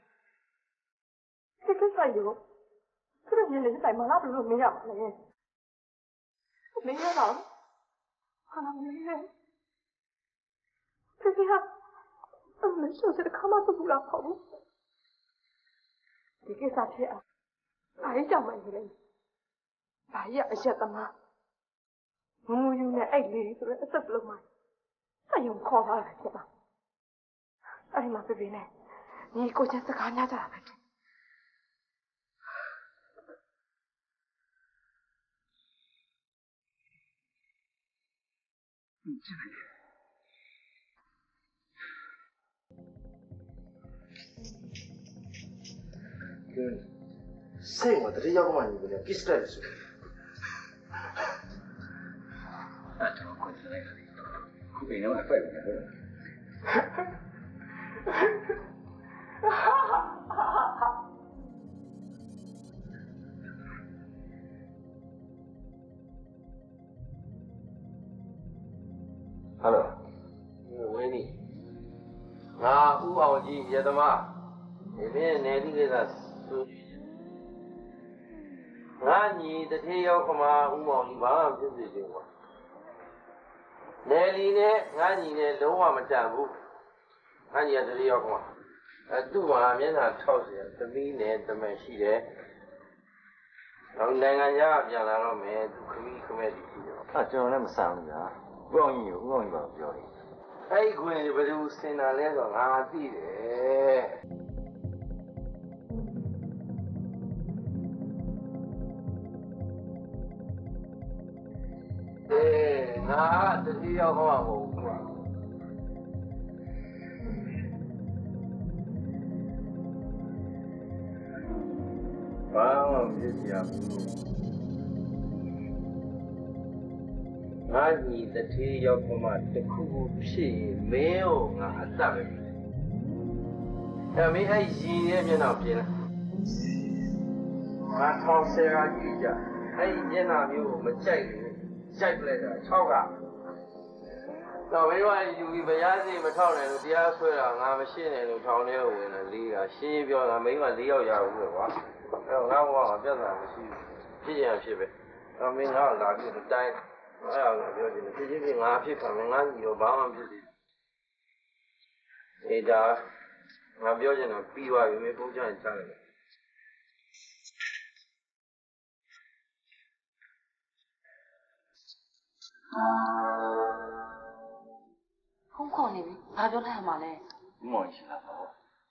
这个啥哟？这个年龄在马拉不是没样嘞？没样了，没样。这下，没事，这个看嘛是不了跑路。这个啥车啊？哎呀妈的嘞！哎呀，哎呀，他妈！我用那爱嘞，这个什么了嘛？哎呦，靠他了，是吧？哎妈，贝贝呢？你过去是看人家的。 စိတ်မှာတတိယကမှနေတယ်ကိစ္စတယ်ဆိုအဲ့တော့ကိုယ်တိုင်ခုပင်တော့အဖိုက်နေတယ်ဟယ်လိုဝင်းနီငါဥအောင်ကြီးရတမဒီနေ့နေဒီကိစ္စဆိုကြည့်ငါညီတထေးရောက်ခမဥအောင်ကြီးဘာမှဖြစ်စေချင်ပါနယ်လီနဲ့ငါညီနဲ့လုံးဝမတန်ဘူးငါညီကတထေးရောက်ခမသူ့မှာမျက်နှာ60သမီးနဲ့တမန်ရှိတယ်နောက်နိုင်ငံခြားပြန်လာတော့မယ်သူခမီးခမဲတီရှိတယ်အဲ့ကျွန်တော်လည်းမဆန်ဘူးဗျာဥအောင်ကြီးပါပြောတယ်အဲ့ဒီခွင်ဘယ်လိုစင်တာလဲဆိုတော့ငါသိတယ်ငါတတိယဟောမှာမဟုတ်ဘူးဘာမှမဖြစ်ရဘူးငါညီတတိယရောက်မှတခုခုဖြစ်ရင်မင်းကိုငါအသက်ပဲအဲ့မင်းအဲ့ရီရဲ့မျက်နှာပြင်လာငါထောင်ဆယ်ကကြည့်ကြအဲ့ဒီမျက်နှာမျိုးကိုမကြိုက်ဘူးကြိုက်ပလိုက်တာ6ကတော့မင်းတို့ကယူပြီးဗျာစီမထောက်နိုင်လို့တရားဆွဲတာငါမရှိနိုင်လို့ထောင်ထဲကိုဝင်လာ၄ကရှင်းပြောတာမင်းက၄ယောက်ရဘူးပဲကွာအဲ့တော့ငါဘဝကပြဿနာမရှိဘူးဖြစ်ရင်ဖြစ်ပဲတော့မင်းငါ့ကိုလာပြီးတိုင်းအဲ့ဒါကိုပြောချင်တယ်ဖြစ်ဖြစ်ငါဖြစ်ခံမယ်ငါညီရောဘာမှဖြစ်သေးဘူးဒါငါပြောချင်တာပြီးသွားပြီမင်းပုံချရင်ချလိုက်တယ်ဖုန်းခေါ်နေပြီဘာပြောလိုက်ရမှာလဲဥမောင်ရှိလားပေါ့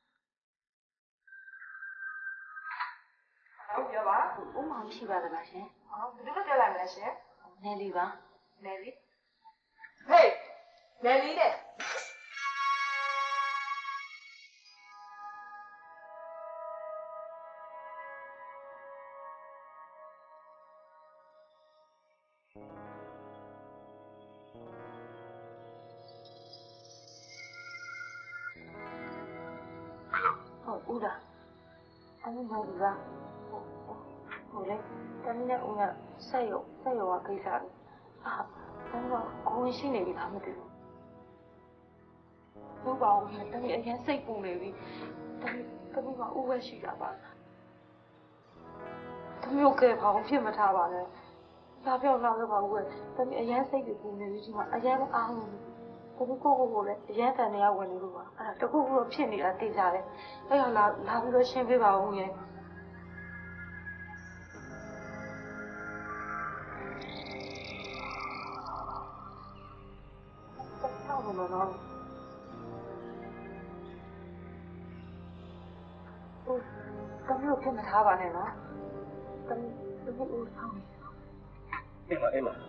ဟုတ်ပြောပါဥမောင်ရှိပါသလားရှင်ဘယ်လိုပြောလိုက်မလဲရှင်နယ်လီပါနယ်လီဟေးနယ်လီတဲ့ဟုတ်ဦးလားအဲ့ဒီမှာဒီကဟုတ်လေတမီးနဲ့ဦးကဆက်ရုံကကိစ္စလေအာတမီးကကိုဝင်ရှိနေပြီလားမသိဘူးဟုတ်ပါဦးတမီးအရင်စိတ်ပူနေပြီတမီးကဦးပဲရှိတာပါတမီးကိုကဲပါအောင်ဖြစ်မထားပါနဲ့လာပြောင်းလာတော့ပါဦးပဲတမီးအရင်စိတ်ပူနေပြီဒီမှာအရင်အားလုံးကိုလည်းအရင်တန်နေရဝင်နေလို့ပါအဲ့ဒါတခုခုတော့ဖြစ်နေတာသိကြတယ်အဲ့တော့လာပြီးတော့ရှင်းပေးပါဦးရဲ့တော့မလို့တော့တမီးကိုဖြစ်မထားပါနဲ့နော်တမီးဦးဆောင်နေအေးမ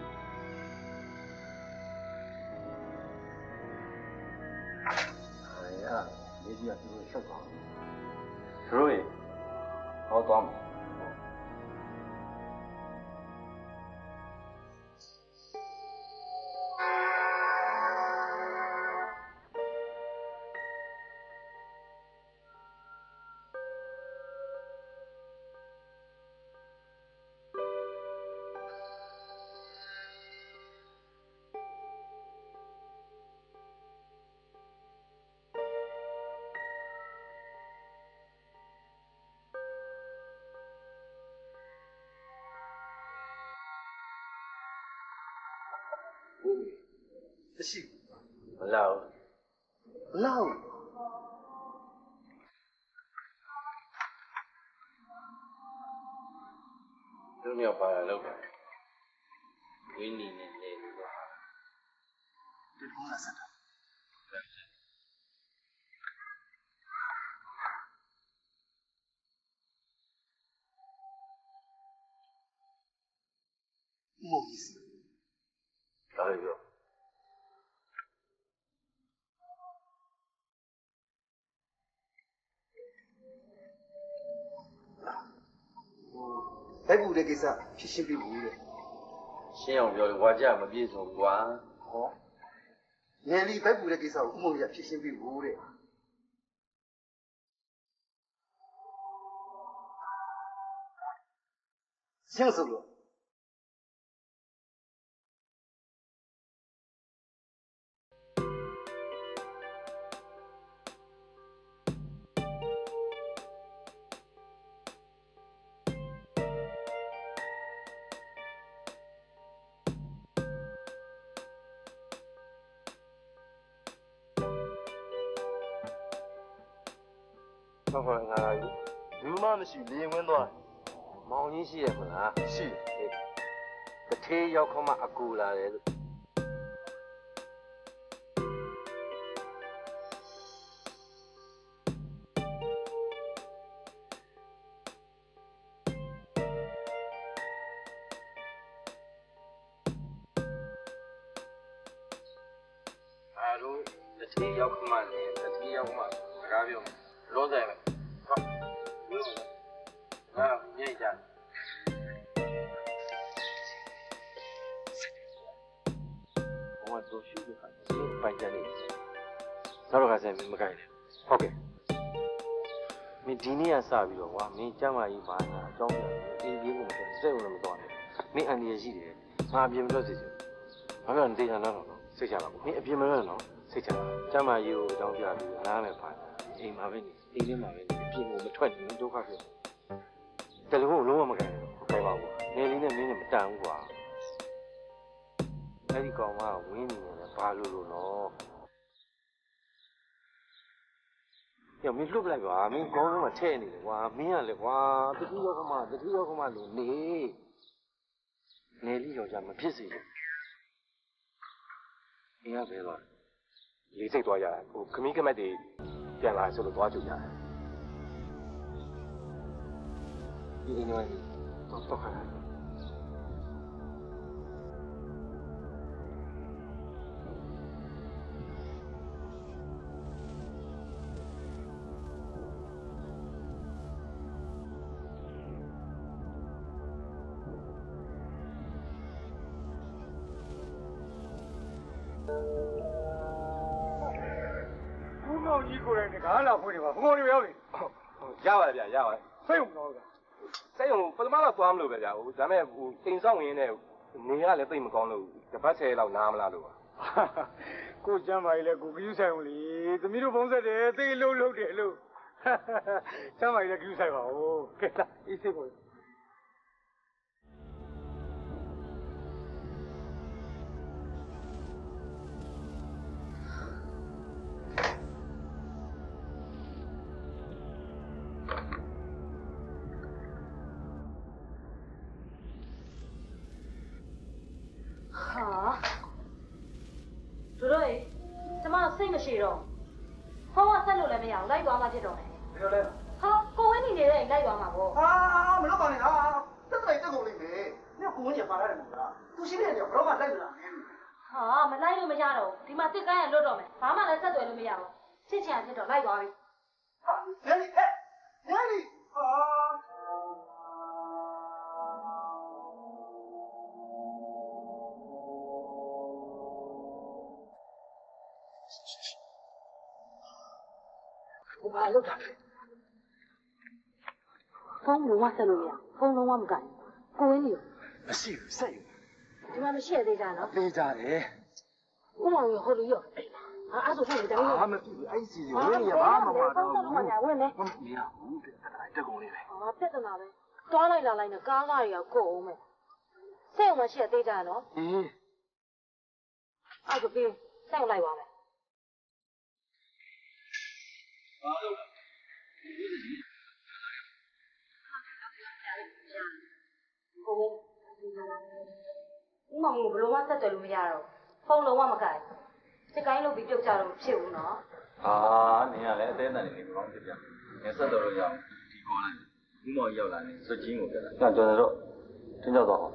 你这样就是受伤。所以，好装嘛。 မရှိမလောက်မလောက်တို့မြောက်ပါလာလောက်တယ်ဝင်းနေနဲ့လေလို့ဟာဒီကုန်းလာစတာမို့စီဒါလည်းပြောဘက်ကူတဲ့ကိစ္စဖြစ်ရှင်းပြီဘူးတဲ့ရှင်းအောင်ပြောလို့ဝါကြမပြည့်စုံကွာဟောနယ်လီဘက်ကူတဲ့ကိစ္စကိုဥမုံကြီးဖြစ်ရှင်းပြီဘူးတဲ့ရှင်းစို့လို့ဟုတ်ငါဘူးမှမရှိလေဝင်သွားမောင်ကြီးရှိရမလားရှိတထေးရောက်ခမအကူလာတယ်လို့အားလုံးတထေးရောက်ခမလည်းတထေးရောက်ခမစကားပြောလောတယ်ဟုတ်ဟာညိတ်ကြ我做修的话，先搬家里，那罗还是没改的。OK，你今年啥比了哇？你讲嘛一般啊，讲的，一点工钱，这有那么多呢？你按你是的，那别没了这些，那个你这下那了，谁家了？你别没了喏，谁家了？讲嘛有讲比的，哪来办？哎，麻烦你，一点麻烦你，别我们团你们多花钱。แต่ละคนလုံးဝမကန်ဘူးခိုင်ပါဘူးနေလေးနဲ့မင်းနဲ့မတန်ဘူးကွာအဲ့ဒီကောင်ကဝင်းနေတယ်ဘာလို့နော်ညမင်းလွတ်လိုက်ပါမင်းခေါင်းထဲမှာထည့်နေတယ်ကွာမင်းကလည်းကွာတတိယောကမလို့နေလေးယောက်ျားမဖြစ်စေဘူးအင်းကပဲတော့လေးစိတ်သွားရတယ်ဟိုခမီးကမတ်တွေပြန်လာဆိုလို့သွားကြည့်ရတယ်ဒီနေ့တော့ခါမောင်ကြီးကိုယ်တိုင်ကလာဖွင့်နေပါဘုံကောင်တွေရောက်နေရပါတယ်ဗျာရပါတယ်စိတ်ုံတော့ကစိတ်ုံပထမတော့သွားမလို့ပဲဗျာဒါပေမဲ့အိမ်ဆောင်ရင်းနဲ့နေရလည်းသိမကောင်းလို့တပတ်ဆယ်လောက်နားမလားလို့ပါကိုကျမ်းပါလေကိုကယူဆိုင်ဦးလေသမီးတို့ဘုံဆက်တယ်သိလို့လုပ်တယ်လို့ကျမ်းပါလေကယူဆိုင်ပါဦးကဲလာအေးစိတ်ပေါ်စိတ်မရှိတော့ဟောကဆက်လို့လည်းမရဘူးလိုက်သွားမှဖြစ်တော့တယ်ဘယ်လိုလဲဟာကိုဝင်းနေနေတဲ့လိုက်သွားမှာပေါ့ဟာမလုပ်ပါနဲ့ဟာတက်တိုင်တက်ကုန်လိမ့်မယ်။เนี่ยကိုဝင်းကြီးပါရတယ်မဟုတ်လား။သူရှိတဲ့နေရာဘရောကလိုက်လာတယ်။ဟာမလိုက်လို့မရတော့ဒီမှာတစ်ကိုင်းရလွတ်တော့မယ်ဘာမှလည်းဆက်သွယ်လို့မရဘူးစစ်ချင်ဖြစ်တော့လိုက်သွားပြီဟာညနေဟဲ့ညနေဟာဘာလုပ်တာလဲဖုန်းလုံးဝဆက်လို့မရဖုန်းလုံးဝမကိုင်ကိုဝင်းကြီးမရှိဘူးဆက်ယူဒီမှာမရှိသေးကြနော်သေးကြတယ်ဦးမောင်ရဟိုလူရောအဲ့ဆိုဖြစ်နေတယ်ဟာမသိဘူးအဲ့စီဝင်းရဘာမှမတော့ဘူးဝင်နေဝင်နေမရဘူးတက်ကုန်လေးပဲဟာပြဿနာပဲတွားလိုက်လာလိုက်နဲ့ကားကားတွေကကိုအောင်မယ်စိတ်အောင်မရှိသေးကြနော်အဲ့ဆိုပြီးစိတ်အောင်လိုက်ပါမယ်ဘာလို့လဲဦးမောင်ကိုဘလို့မှဆက်သွယ်လို့မရတော့ဖုန်းလုံးဝမကိုင်စစ်ကိုင်းလို့ပြီးပြုတ်ကြတော့ဖြစ်ဘူးနော်ဟာနင်ကလည်းအသေးအံနေမကောင်းဖြစ်ပြန်နင်ဆက်တော်လို့ရအောင်ဒီခေါ်လိုက်ဦးမောင်ရောက်လာတယ်စွတ်ချင်းကိုပြတာကျွန်တော်တို့တင်းကြောက်တော့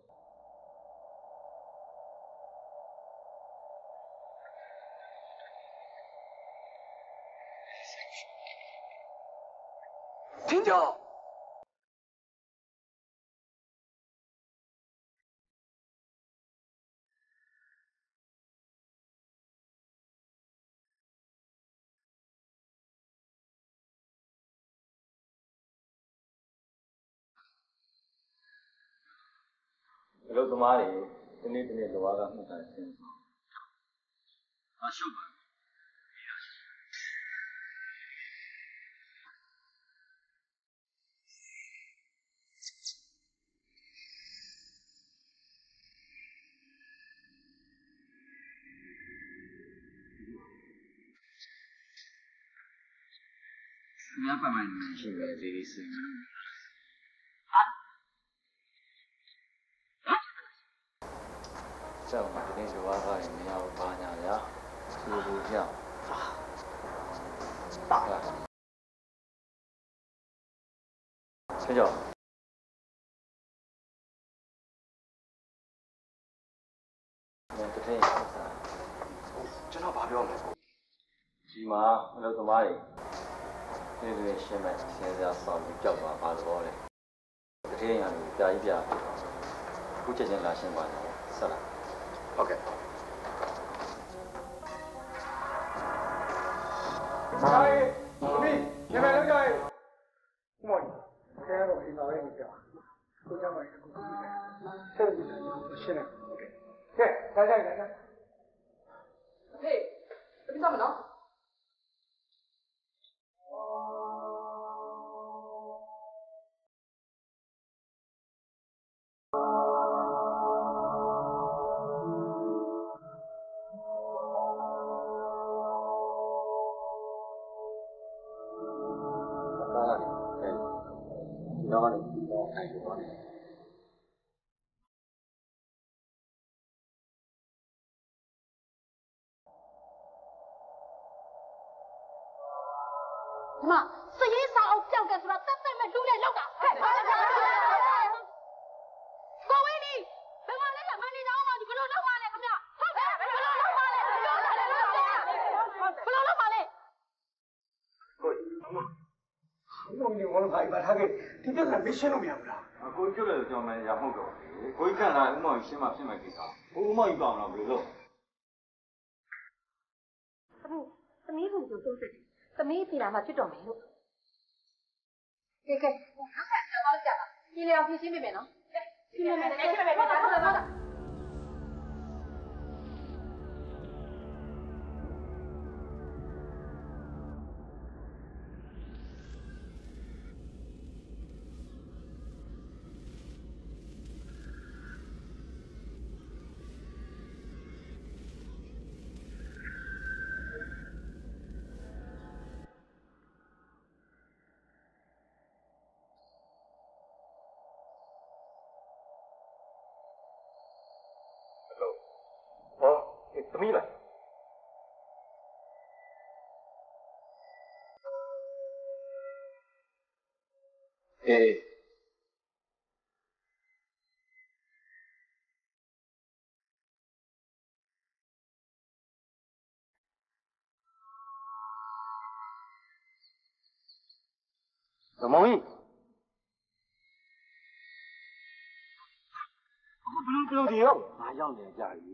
听着。 ဘလို့သမားတွေဒီနေ့လောကမှုတာဆင်းအရှုပ်ပါမြတ်ပမိုင်းရှိတယ်ဒီစင်ကျောင်းမှာဒီနေ့လောကကြီးမရဘူးဘာညာရသူ့ကိုကြောက်ပါလားဆွေးကြောတထင်းကျွန်တော်ဘာပြောမလဲဒီမှာအလုပ်သမားတွေဒီလိုရှင်းမဲ့ဆင်းရဲဆောင်ပြီးကြောက်သွားပါလို့လေတထင်းရတယ်ကြာကြီးပြဖြစ်သွားခုချက်ချင်းလာရှင်းပါတော့ဆက်လာဟုတ်ကဲ့ဆိုင်သမီးညမလောက်ကြရေဦးမောင်ဆဲတော့အိမ်သာလေးနေပြကိုကြမ်းပါလေကိုဆက်ပြီးရှင်းတယ်ဟုတ်ကဲ့ကဲဒါကြိုက်ဒါကြိုက်ဟေးတပိစမနော်မစရေးစာအုပ်ပြောက်ကဆိုတာတက်တက်မဲ့လူနဲ့လောက်တာဟဲ့ကိုဝင်းဒီဘယ်မှာလဲမန်နေဂျာကဒီဘယ်လိုလုပ်မှလဲခင်ဗျဟုတ်တယ်ဘယ်လိုလုပ်မှလဲပြောတာလေဘယ်လိုလုပ်မှလဲကိုဘုံညောင်းခိုင်ပါထားခဲ့ဒီပြဿနာမရှင်းလို့မရဘူးလားကိုကျွတ်တယ်ကြောင်မယ်ရမဟုတ်တော့ကိုကြီးခန့်လာဥမောင်ရှင်းမှဖြစ်မဲ့ကိစ္စဥမောင်ကြီးပါအောင်ဘယ်လိုလုပ်တသမီးကဆိုသုံးစစ်သမီးပြည်လာမှဖြစ်တော့မယ်လို့ကဲနောက်ဆက်ကြောက်ကြပါပြည်လျောင်ဖြည့်ရှင်းပေးမယ်နော်ဖြည့်မယ်ဟုတ်တာသမီးလားအေးမောင်ကြီးဘလို့ဒီရောက်ငါရောက်နေကြပြီ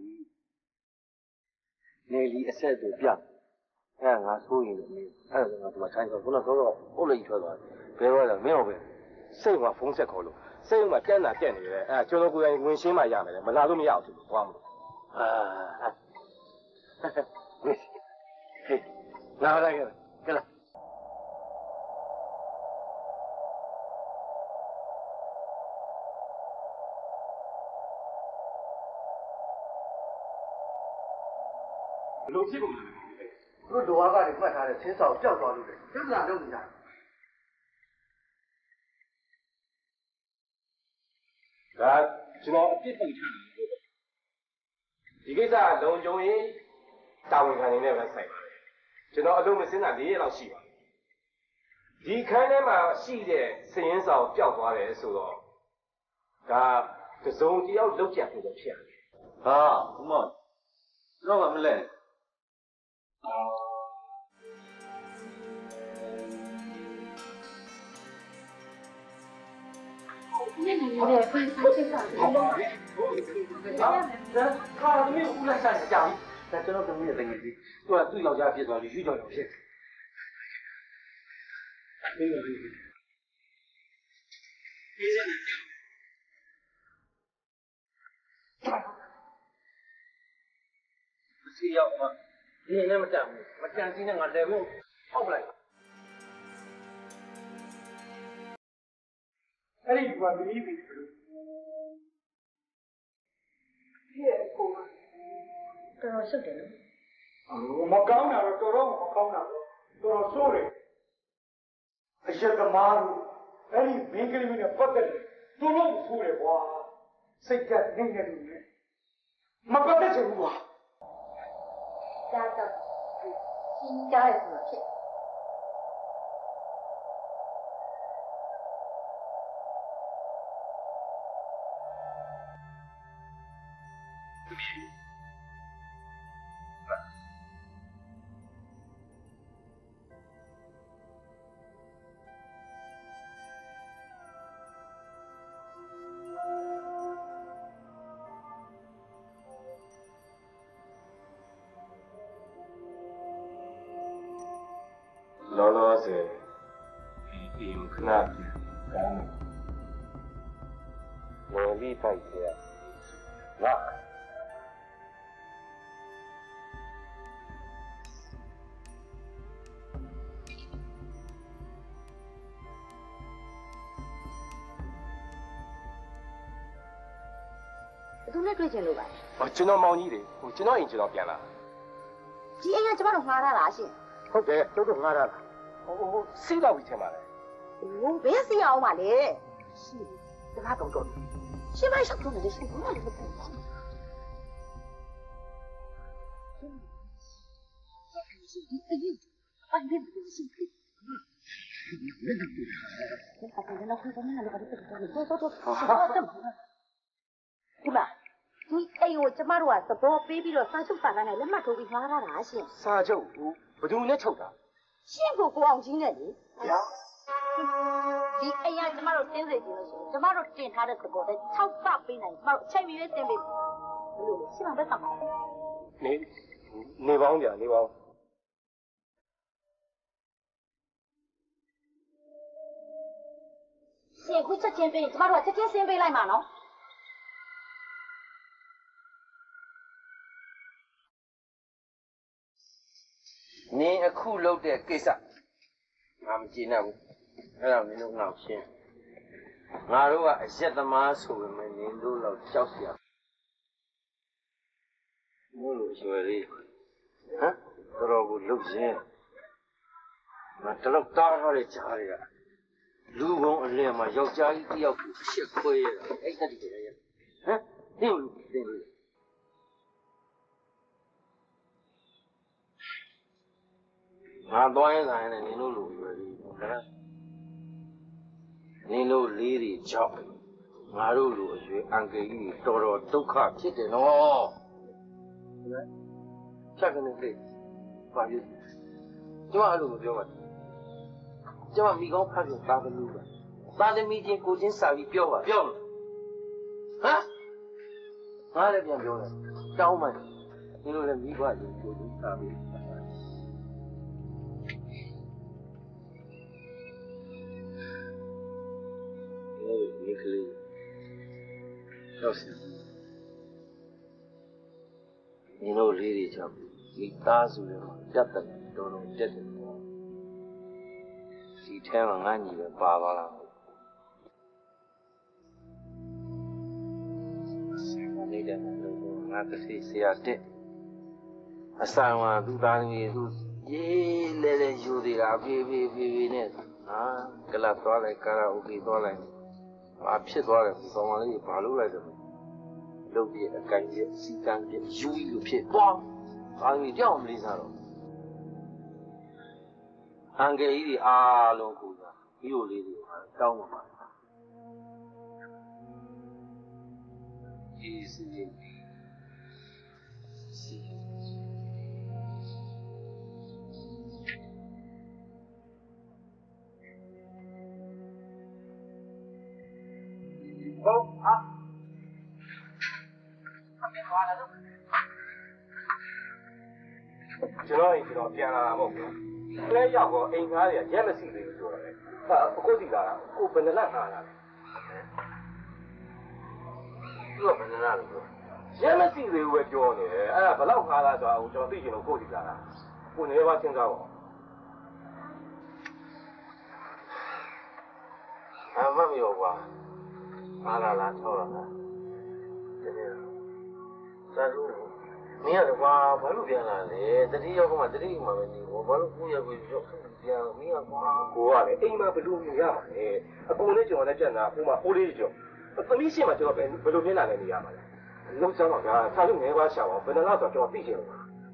နေလီအဆက်တို့ပြအဲ့ငါဆိုးရင်လည်းအဲ့ဒါကဒီမှာဆိုင်ဆိုခုနကတော့ဟုတ်လိမ့်ထွက်သွားတယ်ဘယ်တော့လဲမင်းဟောပဲစိတ်ကဖုံးဆက်ခေါ်လို့စိတ်ကတက်တာတက်နေတယ်အဲ့ကျွန်တော်ကိုယ်တိုင်ဝင်ရှင်းမှရမယ်လေမလာလို့မရအောင်သူသွားမလို့လာလာကြလားဘလို့ဖြစ်ကုန်လဲသူတို့လိုအားကနေမှတ်ထားတဲ့ချင်းစာကိုပျောက်သွားလို့လေပြဿနာလုပ်နေကြတယ်ဒါကျွန်တော်အပြစ်ပုံချတယ်ဒီကိစ္စလုံခြုံရေးတာဝန်ခံနေနဲ့ပဲဆိုင်ပါတယ်ကျွန်တော်အလုံးမစင်းတာ4ရက်လောက်ရှိပါတယ်ဒီခန်းထဲမှာရှိတဲ့စည်ရင်းစာကိုပျောက်သွားတယ်ဆိုတော့ဒါတစုံတယောက်လောက်ကြံပြီးတော့ဖြစ်ရတယ်ဟာဘုမောကျွန်တော်ကမလဲနေနေတယ်ဖိုင်စစ်တာလေဒါခါသမီးဦးလိုက်ဆိုင်ကြပြီဒါကျွန်တော်သမီးရဲ့တကယ်ကြီးသူ့ယောက်ျားဖြစ်သွားလို့ရွှေကြောင်ရောက်ဖြစ်တယ်မစီရောက်မှဒီနဲ့မတန်ဘူးမတန်စီနဲ့ငါလည်းမို့အောက်လိုက်အဲ့ဒီဘာပြီးပြီလို့ကိုတော်ရှုပ်တယ်နော်မကောင်းတာတော့တော်မကောင်းတာတော်ဆိုးတယ်အရက်သမားတို့အဲ့ဒီမင်းကလေးနဲ့ပတ်သက်တယ်သူတို့ဆိုးတယ်ကွာစိတ်ကနေနေတယ်မပတ်သက်ချင်ဘူးကွာကြားတော့ရှင်းကြားရဆိုဖြစ်လောလောဆယ်ဒီခဏပြန်ကမ်းဝယ်ပြီးပိုက်ခဲ့ရငါသူနဲ့တွေ့ချင်လို့ပါကျွန်တော်မောင်ကြီးလေကျွန်တော်အိမ်ကျွန်တော်ပြန်လာဒီအိမ်ကကျမတို့ငှားထားတာရှင်ဟုတ်တယ်တို့တို့ငှားထားတာစီးတော့ပြီးထင်ပါလေဘယ်စီးအောင်ပါလဲစီးတလားတော့ရှင်မရှောက်လို့လည်းရှင်ဘာလဲမသိဘူးဒီမှာဒီအိမ်ကိုကျမတို့ကသဘောပေးပြီးတော့စာချုပ်စာတမ်းနဲ့လက်မှတ်ထိုးပြီးငှားထားတာရှင်စာချုပ်ဘယ်သူနဲ့ချုပ်တာရှင်းကိုအောင်ကြီးနဲ့လေဒီအိမ်ကကျမတို့တင်းစေချင်လို့ရှိရင်ကျမတို့တင်ထားတဲ့သဘောပဲ6ပတ်ပေးနိုင်ကျမတို့အချိန်မရွေးတင်ပေးဘယ်လိုလဲရှင်းမပဲဆောင်ပါနေပေါင်းကြာနေပေါင်းရှင်ခုချက်ချင်းပေးကျမတို့ကချက်ချင်းဆင်းပေးလိုက်မှာနော်နင်အခုလုပ်တဲ့ကိစ္စငါမကြည့်နဲ့ဘူးအဲ့တော့နင်တို့ငါ့ကိုရှင်းငါတို့ကအရက်သမားဆိုပေမဲ့နင်တို့တော့ကြောက်စရာမို့လို့ရွယ်လေးဟမ်တော်တော်ကိုလှုပ်ရင်းငါတလောက်တားထားတဲ့ကြားတွေကလူကုန်းအလင်းမှာယောက်ျားကြီးတယောက်ကိုအရှက်ခွဲရတာအဲ့တတိတည်းရဟမ်နင်လူတင်လို့ငါသွားရင်ဆိုင်နဲ့နင်တို့လူရွယ်လေးဟမ်နင်တို့လေးတွေကြောက်ငါတို့လူအရွယ်အန်ကယ်ကြီးတော်တော်ဒုက္ခဖြစ်တယ်နော်ချက်ကနေလေဘာဖြစ်ကျမအဲ့လိုမပြောပါဘူးကျမမိကောင်းဖတ်ပြသားသမီးပါသားသမီးချင်းကိုချင်းစာပြီးပြောပါပြောလို့ဟမ်ငါလည်းပြန်ပြောတယ်တောင်းမှန်နင်တို့လည်းမိဘချင်းကိုချင်းစာပြီးဒီကလေးတော့စီနင်တို့လေးတွေကြောင့်ဒီသားစုတွေမှာပြတ်တယ်တော်တော်တက်တယ်ဒီထဲမှာငါညီပဲပါသွားလားနေတဲ့လို့ငါတစ်စီဆရာတဲ့အဆိုင်မှာသူသားသမီးသူရေးလဲယူသေးတာပြေးနဲ့ဟာကလပ်သွားလိုက်ကာရာအိုကေသွားလိုက်ဘာဖြစ်သွားလဲဆောင်းမလေးဘာလုပ်လိုက်တယ်လုပ်ပြအကိုင်ပြစီကံပြယူလို့ဖြစ်သွားဘာလို့ကြောက်မလေးစားတော့အန်ကယ်ကြီးအားလုံးကိုဒီလိုလေးတွေတောင်းပါဒီစီဟုတ်ဟာအမေဘာလဲကျွန်တော်ပြန်လာတာမဟုတ်ဘူးလဲရောက်တော့အိမ်ကားတွေကရက်မစီသေးဘူးဆိုတော့လေအခုစီလာတာကိုဘယ်နှလက်ငါလာလဲသူကဘယ်နှလက်လဲရက်မစီသေးဘူးပဲပြောနေတယ်အဲ့ဒါဘယ်လောက်ငါလာဆိုတာကိုကျွန်တော်သိချင်လို့ကိုစီလာတာကိုနေပါစဉ်းစားပါအမမရောကွာအားလာထောက်လာတာတကယ်စားလို့မင်းကတော့ကွာဘာလို့ပြန်လာလဲတတိယောက်ကမှတတိမှပဲနေဘောဘာလို့ကိုရကိုရောက်ပြန်မင်းကကွာကိုကလည်းအိမ်မှာဘယ်လိုမြင်ရမှာလဲအကူနဲ့ကျွန်တော်လည်းပြန်လာဟိုမှာဟိုလေးကျော်သမီးရှင်းမှာကျွန်တော်ဘယ်လိုမြင်လာလဲနေရမှာလဲလုံးစမ်းပါဗျာစားလို့ငယ်ပါရှာပါဘယ်နှလားဆိုတော့ကျွန်တော်သိချင်လို့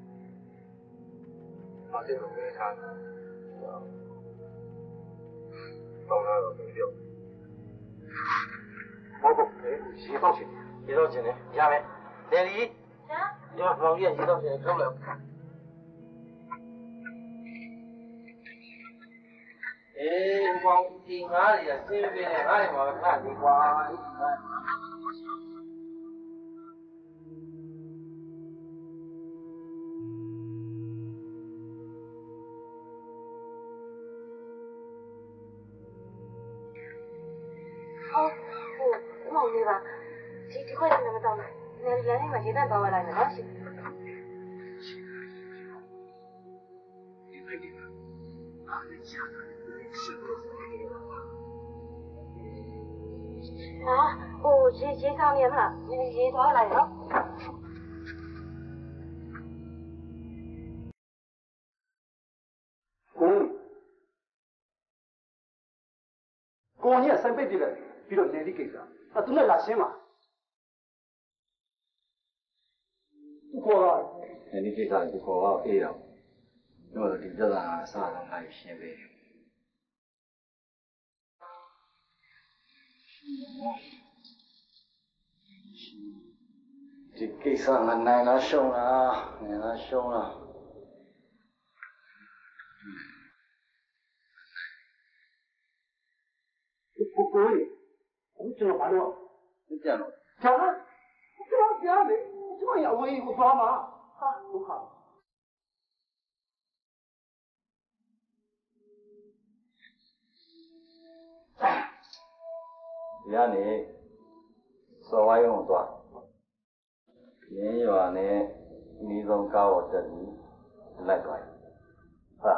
ပါမသိလို့ပဲထားပေါင်းလာတော့ပြောဟုတ်ရေပေါက်ချင်တယ်ရမယ်တယ်လီကျမမောင်ကြီးရေတော့ရှင်ထုတ်လိုက်ပေါင်းဒီငါးတွေကဆင်းပြနေငါးတွေမှာခဏနေကွာမောင်လေးပါဒီခွက်နဲ့မတော့နဲ့လမ်းထဲမှာရေတန့်သွားလိုက်မယ်နော်ရှင်ဟာဟိုရေဆောင်နေမှာရေသွားလိုက်နော်ကိုကြီးကစိုက်ပိတ်ပြလိုက်ပြီးတော့နေဒီကိစ္စသူနဲ့လာရှင်းပါကိုကဒီကိစ္စကိုခေါ်တော့အေးတော့တို့ဒီပြဿနာအစတော့ငါရှင်းပေးဒီကိစ္စငါနိုင်လားရှုံးလားနိုင်လားရှုံးလားကိုကြီးကျွန်တော်ဘာလို့ကြံတော့ကျွန်တော်ကြားတယ်ကျွန်တော်ရအဝေးကိုသွားမှာဟာဒုက္ခဒီကနေစော်ဝိုင်းအောင်သွားရင်းရွာနဲ့အနည်းဆုံးကားပေါ်တက်ပြီးလိုက်သွားရင်ဟာ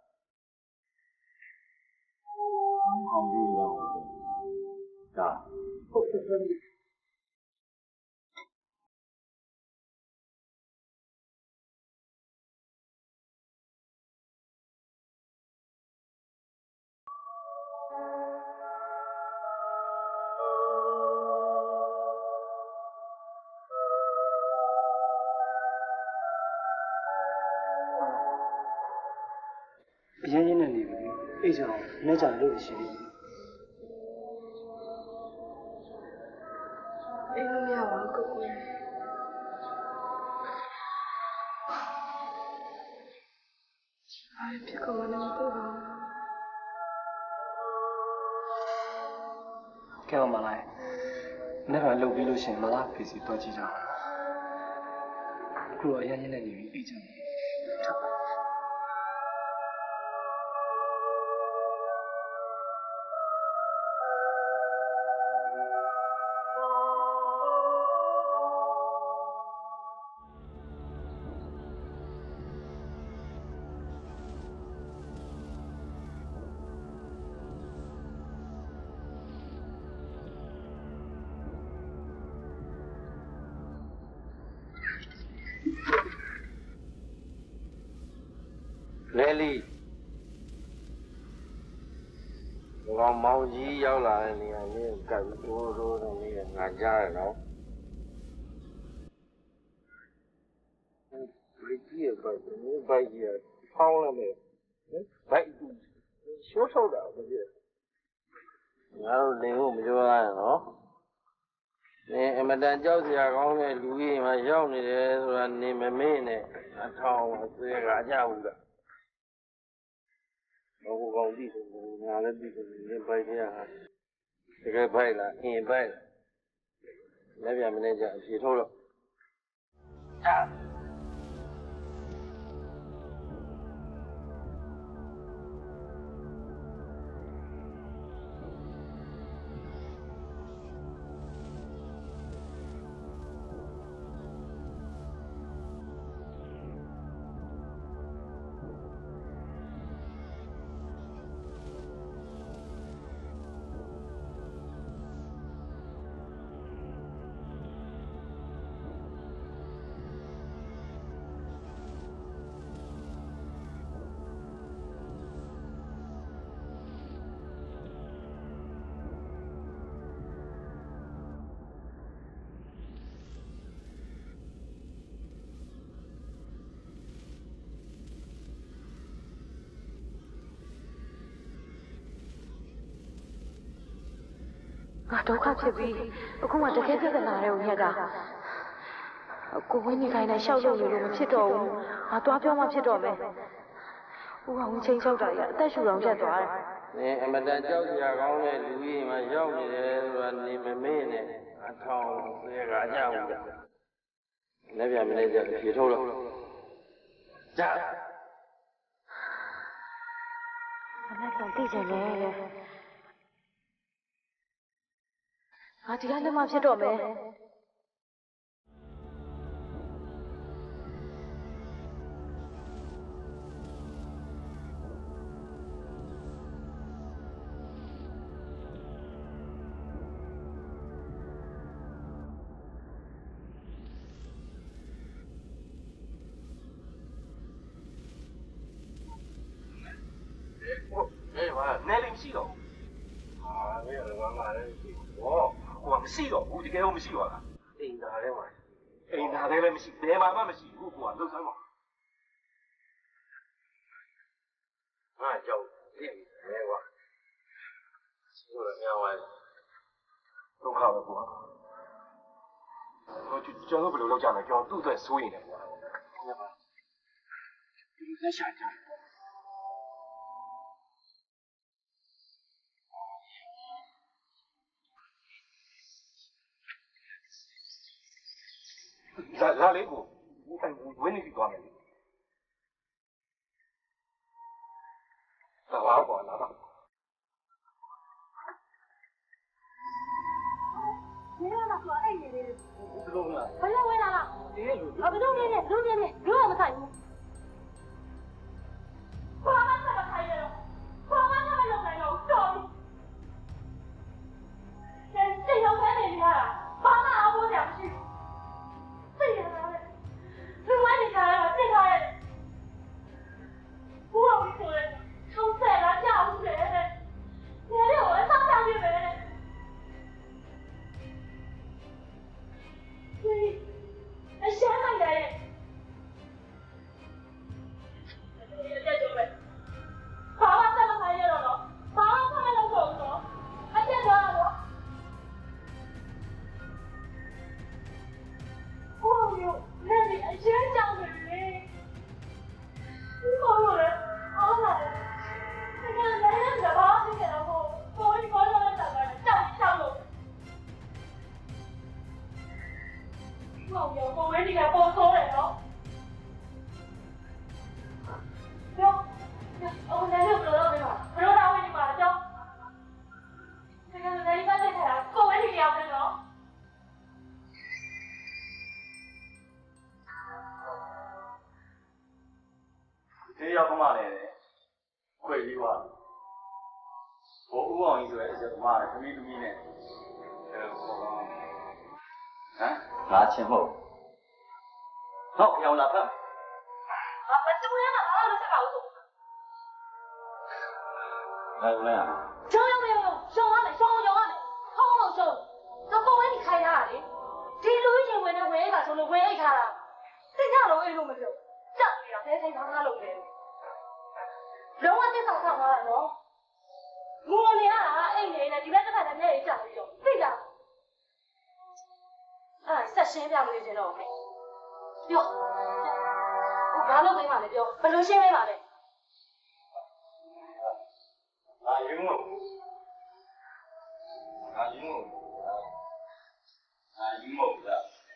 အောင်ပြီးရအောင်ဒါဟုတ်ကဲ့အရင်ရင်နဲ့နေပြီအိတ်ကြောင်နဲ့ကြလို့ရှိသေးတယ်အိမ်လို့မရပါဘူးကိုကိုအားဖြစ်ကုန်လည်းမသိပါဘူးကဲမလိုက်နေ့ကလုပ်ပြီးလို့ရှိရင်မလားဖေးစီတော့ကြည့်ကြအောင်အခုတော့အရင်ရင်နဲ့နေပြီအိတ်ကြောင်လဲလီဘောင်မောင်ကြီးရောက်လာတဲ့နေရာလေးကပ်ပြီးတိုးနေငါကြားရနော်ဘယ်ကြီးရပါ့ဒီဘိုက်ကြီးဖောင်းလာမယ်ဘိုက်ရှိုးထုတ်တာဘယ်ကြီးငါတို့လင်ဖို့မပြောရရနော်နေအမတန်ကြောက်စရာကောင်းတဲ့လူကြီးမှရောက်နေတယ်ဆိုတာနေမမေ့နဲ့အထောင်အဆွဲကအကြဘူးလားဘောကောင်ကြည့်တယ်ငါလည်းကြည့်တယ်နေပိုက်ကြရဟာတကယ်ပိုက်လားအင်းပိုက်လက်ပြန်မနေကြအဖြေထုတ်တော့ဟာငါဒုက္ခဖြစ်ပြီးအခုမှတကယ်ပြဿနာတွေကိုညက်ကကိုဝင်းနေခိုင်းတဲ့ရှောက်လို့လို့မဖြစ်တော့ဘူးငါသွားပြောမှဖြစ်တော့မယ်ဦးအောင်ချင်းချောက်တာရအသက်ရှူအောင်ရက်သွားတယ်နေအမတန်ကြောက်စရာကောင်းတဲ့လူကြီးမှရောက်နေတယ်ဆိုတာနေမမေ့နဲ့အထောင်ဆွဲကအကြဘူးလားလက်ပြန်မနေကြဖြေထုတ်တော့ကြအမေကသိချင်တယ်လေငါဒီကနေ့မှဖြစ်တော့မယ်နယ်လီမရှိတော့ဟာမင်းကလည်းငါလည်းမရှိဘူးဟောဟိုကမရှိတော့ဘူးတကယ်လို့မရှိတော့လားအိမ်သားထဲမှာအိမ်သားထဲလည်းမရှိဘယ်မှာမှမရှိဘူးဟိုကလှုပ်ဆန်းပါငါကြောက်သိပြီမဲကွာရှိတော့လည်းများသွားတယ်ဒုက္ခပဲကွာဟိုကျွန်တော်ဘယ်လိုလုပ်ကြမလဲကျွန်တော်သူ့အတွက်စိုးရင်လည်းကွာညပါဒီလိုသက်ရှာကြလာလေကိုဝင်းနေပြီသွားမယ်လေလာပါကွာလာပါလုံးလားဘယ်လိုဝင်လာလားဒီလိုဘယ်လိုနေလဲတို့ကမဆိုင်ဘူးဘာမှမဆိုင်ရတော့ဘာမှမလုပ်နိုင်တော့တော်ပြီစိတ်ရောက်နေနေရတာဘာမှအဖို့ကြမရှိဘူးစိတ်ရတာလေလူဝိုင်းနေကြတာသိထားရတယ်ဘူးအောင်ဆိုရဲထုံးဆက်လာကြဘူးလေနေရတော့အဆောင်ကြပြီပဲအရှမ်းလိုက်တယ်ဘာမှဆက်မဆိုင်ရတော့ဘာမှဆက်မလုပ်တော့ဘူးနော်အကျက်သွားတော့ဘုရားမျိုးလည်းအရှမ်းကြောင်နေလေဘာလို့လဲအားလာတယ်ဒီကနေ့လည်းဘာဖြစ်နေတော့ကိုယ်ကိုယ်တော့တောက်လို့ဘောင်ရောကိုဝဲဒီကပေါ်ဆိုးတယ်နော်ပြောအော်လည်းဘယ်လိုလုပ်လဲဘယ်လိုလာဝင်ဒီမှာကြောက်ဒီကနေ့လည်းပတ်သက်တာကိုဝဲဒီရောက်တယ်နော်ဒီရောက်ကမှလည်းခွေပြီးသွားဟိုဦးအောင်ကြီးဆိုတဲ့အချက်ကမှလည်းသမီးနဲ့ဟမ်ငါချင်းမဟုတ်ရောင်လာဖတ်မတူရမှာဘာလို့ဆက်ပါဦးဆို来来啊！ ရှောင်းရမယ်ရှောင်းရမယ်ဟောင်းလို့ရှောင်းတော့ကိုဝဲဒီခိုင်းထားတာလေဒီလူရင်ဝင်နေဝဲကဆိုလို့ဝဲအိတ်ထားတာသိကြလို့အိတ်လို့မပြောကြောက်နေတာဖဲထိုင်ထားလို့ပဲလုံးဝတက်ဆောင်ထားတာနော်ငိုနေရတာအိတ်နေနဲ့ဒီဘက်တစ်ခါတည်းနဲ့ကြောက်ပြီးတော့သိကြဆက်ရှင်းပြမလို့ရှင်တော့ပြောဘာလို့ပေးမှလဲပြောဘယ်လိုရှင်းပေးမှလဲ云梦，云梦，云梦的。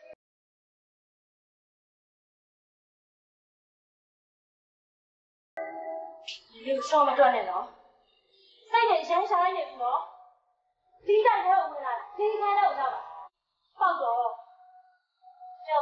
你这说么锻炼了？再给钱啥一点不？第一站才有回来，第一开到我上了，放走。走。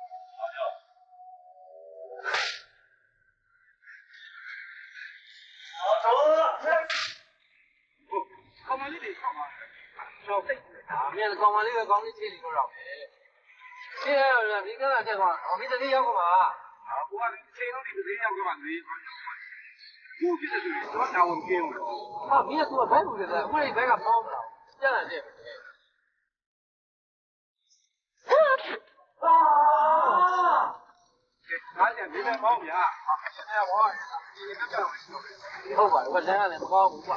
ကောင်းမလေးတွေဆောက်ပါတော့စိတ်ဒါအမြဲကောင်းမလေးပဲကောင်းလေးချင်းနေလို့တော့ရှင်းရတော့ဒီကနေ့တက်သွားအမေတည်းရောက်မှာကိုကချိန်လုံးဒီတည်းရောက်မှာလေကိုပြည့်တယ်တော့တောင်းကင်းလို့ဟာမင်းကဘယ်လိုလဲအခုလေးဘက်ကပေါင်းတာပြန်လာတယ်အားကြည့်တယ်ပေါင်းဗျာရှင်းရပါဦးဒီကကြောက်ဟုတ်ပါဘူးကလမ်းကလည်းမကောင်းဘူးကွာ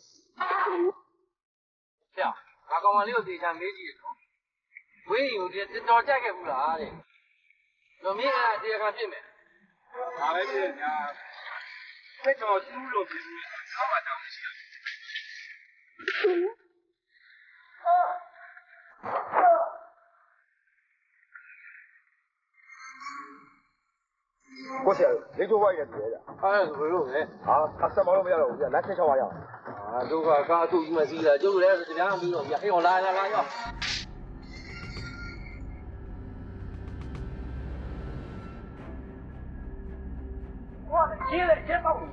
ပြောင်းငါကောင်မလေးကိုသေချာမေးကြည့်တော့ဝေးယူတော်တော်ကြိုက်ခဲ့ဘူးလားတဲ့တော်မင်းကတရားခံပြစ်မယ်ဒါလည်းပြည့်ညာဆက်တော်ကျူးလို့ပြီးတော့မှတောင်းမရှိဘူး过去雷州外也别的， ဘယ်လိုလဲ他什么都没有了，来开车玩呀。 ဒုက္ခကားသူ့ကြီးမရှိလားကျုပ်လည်းတရားပြီးတော့ပြဟဲ့အောင်လာရောက်我的天嘞，这帮人！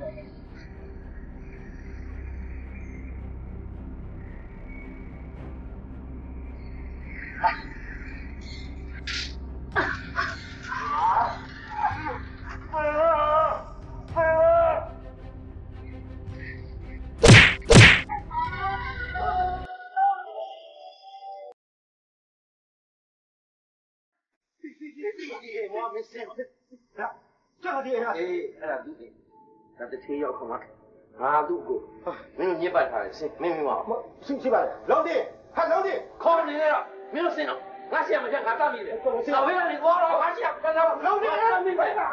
我没事。 这个地方， အဲ့ဒါသူ့ဒါတစ်သေးရောက်ခမငါသူ့ကိုမင်းတို့ညစ်ပတ်ထားတယ်မင်းမ去吧，老弟，还老弟， ခေါ်နေလေတော့မင်းတို့စင်တော့ငါရှက်မချက်ငါတတ်မိတယ်နောက်ဘေးကနေသွားတော့ငါရှက်ကန်တော့老弟， မင်းပဲဟာ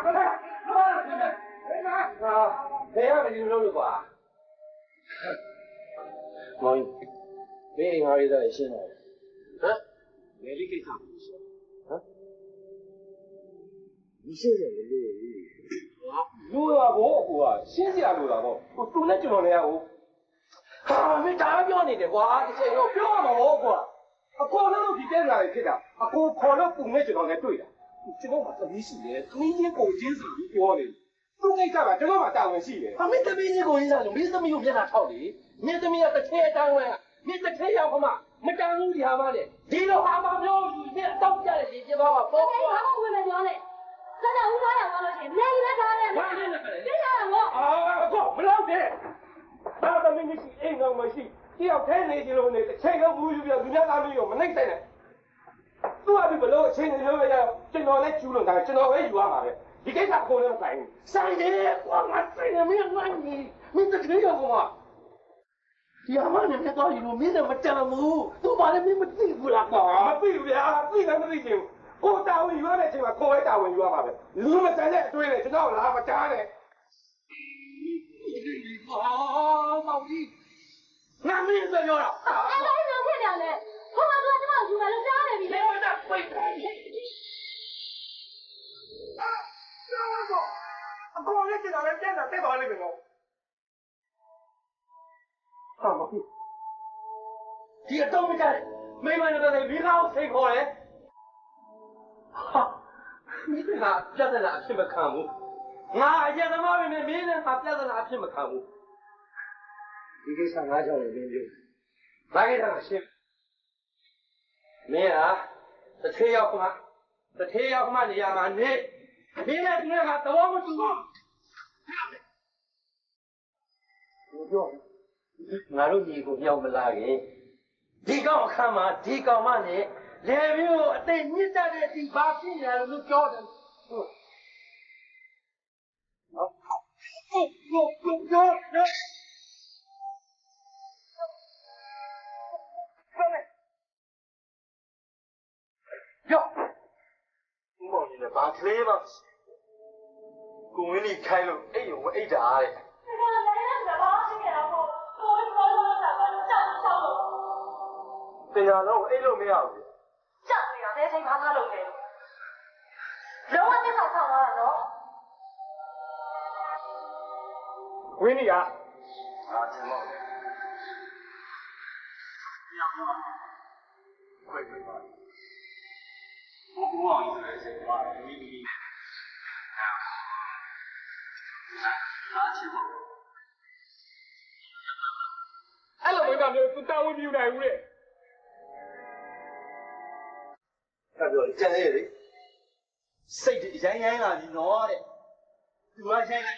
ဘယ်ရမလို့လို့ကွာမောင်မင်းငါရေးတယ်ရှင်းတယ်ဟမ်ဘယ်လိကိစ္စဟမ်你现在的路路啊，我新鲜路了我都那种的呀我。 ဟာမင်းဒါပြောနေတယ်ကွာတစ်ချိန်တော့ပြောမှာပေါ့ကွာအပေါ်လုံးဒီတက်လာပြီဖြစ်တာအကိုခေါ်လို့ပုံနဲ့ကျွန်တော်လည်းတွေ့တာကျွန်တော်မှသမီးရှိတယ်သမီးချင်းကိုချင်းစီပြီးပြောနေသူ့ကိစ္စကကျွန်တော်မှတာဝန်ရှိတယ်။မင်းသမီးကြီးကိုရင်းစားလို့မင်းသမီးကိုမျက်နှာထောက်လေ။မင်းသမီးကတစ်ထဲတောင်းဝဲကမင်းတစ်ထဲရောက်ခမမတန်ဘူးဒီဟာမနဲ့ဒီလိုဟာမပြောဘူးမင်းအတော့ကြတယ်ဒီပြပါပါပေါ့အေးဘာမှဝင်မပြောနဲ့ဆက်တော့ဦးသွားရသွားလို့ရှိရင်နေလည်းထားတယ်ဘာလဲပြရတာပေါ့အကိုမလုပ်နဲ့ဘာသမီးမရှိအိမ်ကောင်မရှိတယောက်ထဲနေကြလို့နေတစ်ချိန်လုံးဘူးယူပြလူများသားမျိုးရောမနှိမ့်ဆိုင်နဲ့သူ့အပြီးဘလို့အချိန်တွေလို့ရကျွန်တော်လည်းကျူးလွန်တာကျွန်တော်ပဲယူရမှာပဲဒီကိစ္စအကုန်လုံးဆိုင်ဆိုင်တယ်ကွာငါဆိုင်နေမင်းငါညီမင်းတကယ်ရောကွာဒီအမနဲ့မြတ်တော်ယူလို့မင်းလည်းမတန်ဘူးသူ့ဘာလဲမင်းမသိဘူးလားကွာမသိဘူးဗျာသိတယ်မသိချင်ဘူးကိုတာဝန်ယူရတဲ့အချိန်မှာကိုယ်ပဲတာဝန်ယူရမှာပဲလူမတန်တဲ့အတွေ့နဲ့ကျွန်တော်လာမတားနဲ့မောင်ကြီးငါမင်းပြောတာအဲ့ဒါလည်းဖြစ်တယ်လေဟိုမှာကကျွန်မယူမယ်လို့ကြားနေပြီလေပိတ်တယ်အကောလေးကျတော့လည်းပြန်တာတက်သွားလိမ့်မယ်နော်ဟာမဖြစ်ဒီအတော့မကြတယ်မိမနဲ့တော့မိကောင်းစိတ်ခေါ်တယ်ဟာမိကပြဿနာအဖြစ်မခံဘူးငါအရင်သမားပဲမင်းနဲ့ငါပြဿနာအဖြစ်မခံဘူးဒီကိစ္စငါကြောင့်လည်းမင်းပြောဘာကိစ္စရှင်းမင်းဟာတစ်ထေးရောက်ခမနေရာမှာနေမင်းနဲ့သူကသဘောမတူဘူးပြောငါတို့ညီကိုမြောက်မလာခင်ဒီကောင်အခမ်းမှာဒီကောင်မနဲ့လေမျိုးကိုအသိညစ်တတ်တဲ့ဒီဘာဖြစ်နေလဲလို့ပြောတယ်ဟုတ်ပြောဦးမောင်ကြီးလည်းဘာကလေးမှကိုဝင်းကြီးခိုင်းလို့အိတ်ရုံအိတ်တာတဲ့ပညာတော့အိတ်လို့မရဘူးကြောက်နေတာတဲ့ချိန်ဘာသာလုပ်တယ်လုံးဝမျက်စောက်ဆောင်သွားတာနော်ဝင်းကြီးက啊，真好。快快快！我不忘记了这话，你拿起我。 အဲ့လိုမိမမျိုးသူတာဝန်ပြနိုင်ဘူးလေအဲ့တော့ကျန်ရည်လေစိတ်ရိုင်းရိုင်းလာပြီနော်တဲ့သူကရိုင်း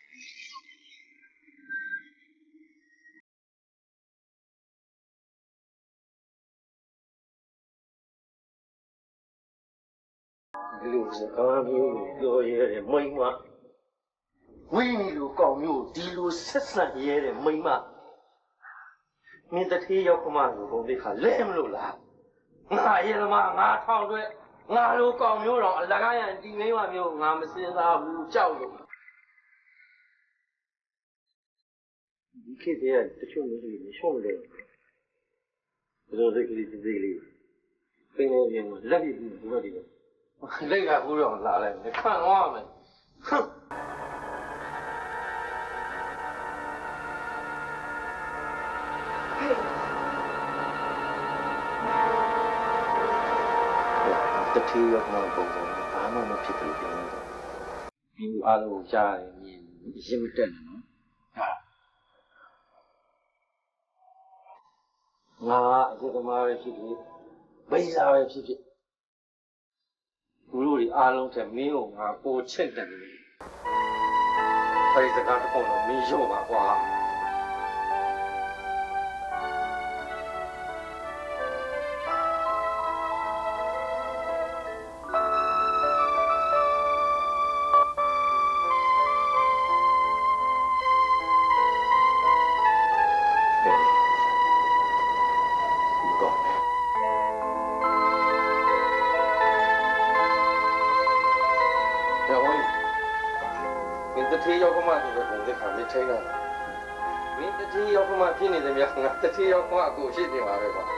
ဒီလိုစကားမျိုးပြောရတဲ့မိန်းမဝင်းနေလိုကောင်းမျိုးဒီလိုဆက်ဆံရတဲ့မိန်းမမင်းတထေးရောက်ခမလို့ဘုံသိခါလဲမလို့လားငါရေသမားငါထောင်တွေ့ငါလိုကောင်းမျိုးတော့အလကားရန်ဒီမိန်းမမျိုးငါမစင်စားဘူးကြောက်လို့ဒီခေတ်တည်းကတချို့မျိုးတွေမရှုံးလို့ဘယ်လိုစိတ်ကလေးစိတ်လေးပင်နေပြန်လက်ပြီးဘူးဘယ်လိုဒီလက်ကဘူးတော့လာလိုက်မယ်ခံသွားမယ်ဟမ်တတိယကပုံစံဘာမှမဖြစ်ဘူးပြောတယ်ဒီအားလုံးကြားရင်မြင်ရင်မတက်နဲ့နော်ငါအစ်သမားပဲဖြစ်ဖြစ်မိစ္ဆာပဲဖြစ်ဖြစ်သူတို့ဒီအားလုံးချက်မင်းကိုငါပိုချစ်တယ်လေအဲဒီစကားတစ်ခုတော့မင်းရုံပါကွာတတိယရောက်ခမဆိုတဲ့ပုံစံမျိုးထိန်းတာမင်းတတိယရောက်ခမဖြစ်နေတယ်များငါတတိယရောက်ခမအကိုရှိနေပါပဲကွာ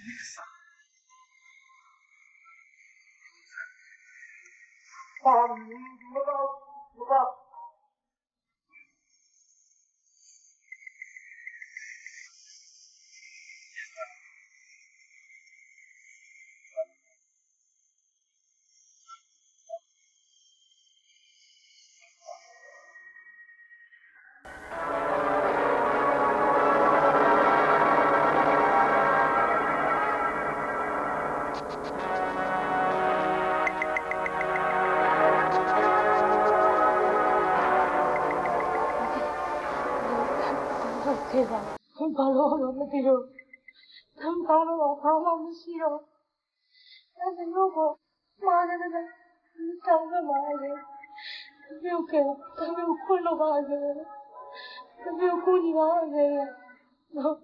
ဘာလို့မသိတော့တမ်းပေါင်းတော့ဘာမှမရှိတော့အဲ့ဒါတော့မာနေတယ်တောင်းပါလေပြုတ်ကတမျိုးခွလို့ပါလေတမျိုးခွညီပါလေနော်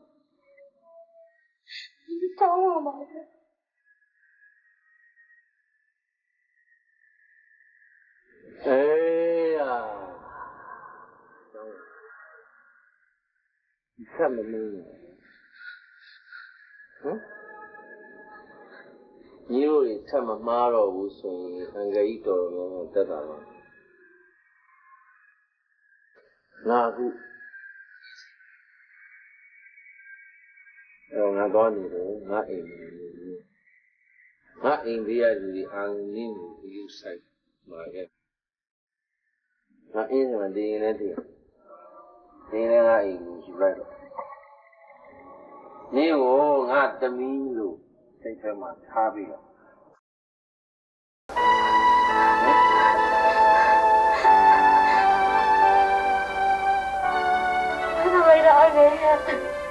တောင်းပါလေအေး呀ဆက်မလို့ဟမ်ညီတို့တွေဆက်မမှားတော့ဘူးဆိုရင်အင်္ဂလိပ်တော်များများတက်တာပါငါအခုငါသွားနေတယ်ငါအိမ်နေတယ်ငါအိမ်ဘေးရလူတွေအာရုံနည်းကိုယူဆိုင်မှာခဲ့ငါအင်းစံတင်ရင်လည်းတည်နေလည်းငါအိမ်ကိုယူလိုက်တော့နေကိုငါသမီးလို့စိတ်ထဲမှာထားပြီးတော့ဘယ်လိုလဲအဲ့ဒါ